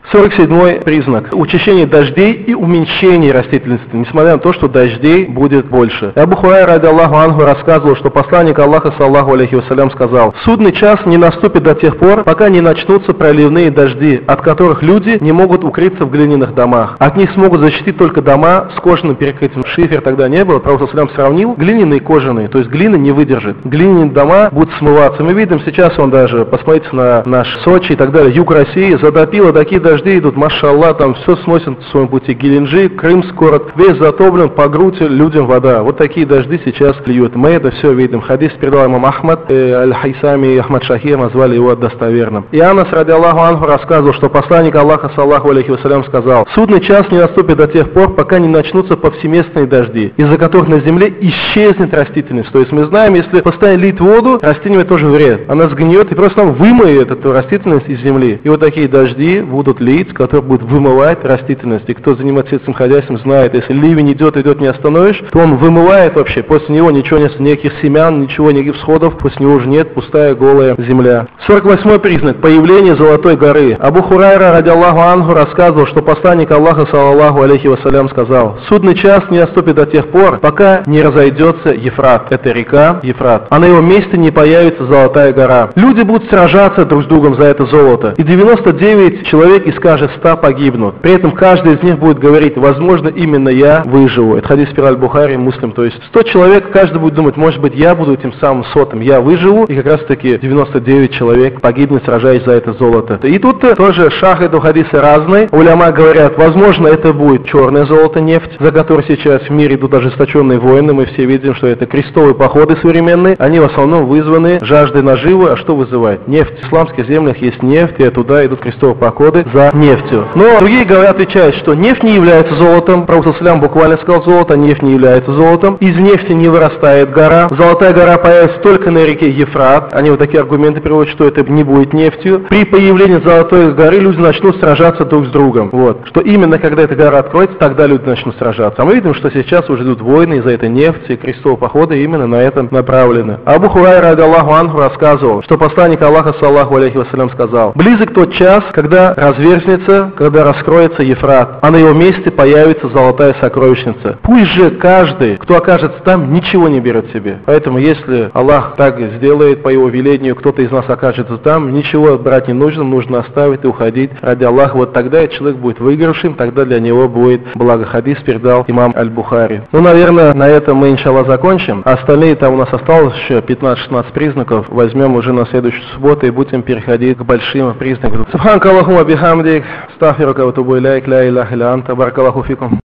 Speaker 1: 47-й признак. Учащение дождей и уменьшение растительности, несмотря на то, что дождей будет больше. Абу Хурайра, ради Аллаху анху, рассказывал, что посланник Аллаха, саллаху алейхи вассалям, сказал: судный час не наступит до тех пор, пока не начнутся проливные дожди, от которых люди не могут укрыться в глиняных домах. От них смогут защитить только дома с кожаным перекрытием. Шифер тогда не было, Пророк саллям сравнил глиняные и кожаные, то есть глина не выдержит. Глиняные дома будут смываться. Мы видим сейчас, даже посмотрите на наш Сочи и так далее, юг России, затопило, такие дожди идут, машаллах, там все сносит в своем пути. Геленджик, Крымский город, весь затоплен, по грудь людям вода. Вот такие дожди сейчас льют. Мы это все видим. Хадис передал имам Ахмад, Аль-Хайсами и Ахмад Шахир назвали его достоверным. И Анас, ради Аллаху анху, рассказывал, что посланник Аллаха, саллаху алейхи вассалям, сказал: судный час не наступит до тех пор, пока не начнутся повсеместные дожди, из-за которых на земле исчезнет растительность. То есть мы знаем, если постоянно лить воду, растению тоже вред. Она сгниет и просто вымоет эту растительность из земли. И вот такие дожди будут лить, которые будут вымывать растительность. И кто занимается сельским хозяйством, знает, если ливень идет, не остановишь, то он вымывает вообще. После него ничего нет, никаких семян, ничего, никаких всходов, после него уже нет, пустая голая земля. 48-й признак. Появление Золотой горы. Абу Хурайра, ради Аллаху анху, рассказывал, что посланник Аллаха, саллаллаху алейхи вассалям, сказал: судный час не наступит до тех пор, пока не разойдется Ефрат. Это река Ефрат. А на его месте не появится Золотая гора. Люди будут сражаться друг с другом за это золото. И 99 человек из каждых 100 погибнут. При этом каждый из них будет говорить: возможно, именно я выживу. Это хадис пир аль-Бухари, Муслим. То есть 100 человек, каждый будет думать: может быть, я буду этим самым сотым, я выживу. И как раз таки 99 человек погибнет, сражаясь за это золото. И тут тоже шахиды хадисы разные. Уляма говорят: возможно, это будет черное золото, нефть, за которой сейчас в мире идут ожесточенные войны. Мы все видим, что это крестовые походы современные. Они в основном вызваны жаждой наживы. А что вызывает? Нефть. В исламских землях есть нефть, и туда идут крестовые походы за нефтью. Но другие говорят, отвечают, что нефть не является золотом. Пророк саллям буквально сказал: золото, нефть не является золотом. Из нефти не вырастает гора. Золотая гора появится только на реке Ефрат. Они вот такие аргументы приводят, что это не будет нефтью. При появлении Золотой горы люди начнут сражаться друг с другом. Вот. Что именно когда эта гора откроется, тогда люди начнут сражаться. А мы видим, что сейчас уже идут войны из-за этой нефти, и крестовые походы именно на этом направлены. Абу Хурайра, ради Аллаху анху, рассказывал, что посланник Аллаха, саллаху алейхи вассалям, сказал: близок тот час, когда разверзнется, когда раскроется Ефрат, а на его месте появится золотая сокровищница. Пусть же каждый, кто окажется там, ничего не берет себе. Поэтому, если Аллах так сделает по его велению, кто-то из нас окажется там, ничего брать не нужно, нужно оставить и уходить ради Аллаха. Вот тогда человек будет выигравшим, тогда для него будет благо. Хадис передал имам Аль-Бухари. Ну, наверное, на этом мы, иншаллах, закончим. Остальные там у нас осталось еще 15-16 признаков. Возьмем уже на следующую субботу и будем переходить к большим признакам. Субханак Аллахумма бихамдик, астагфирука ва атубу илейк, ла илляха илля анта, баракаллаху фикум.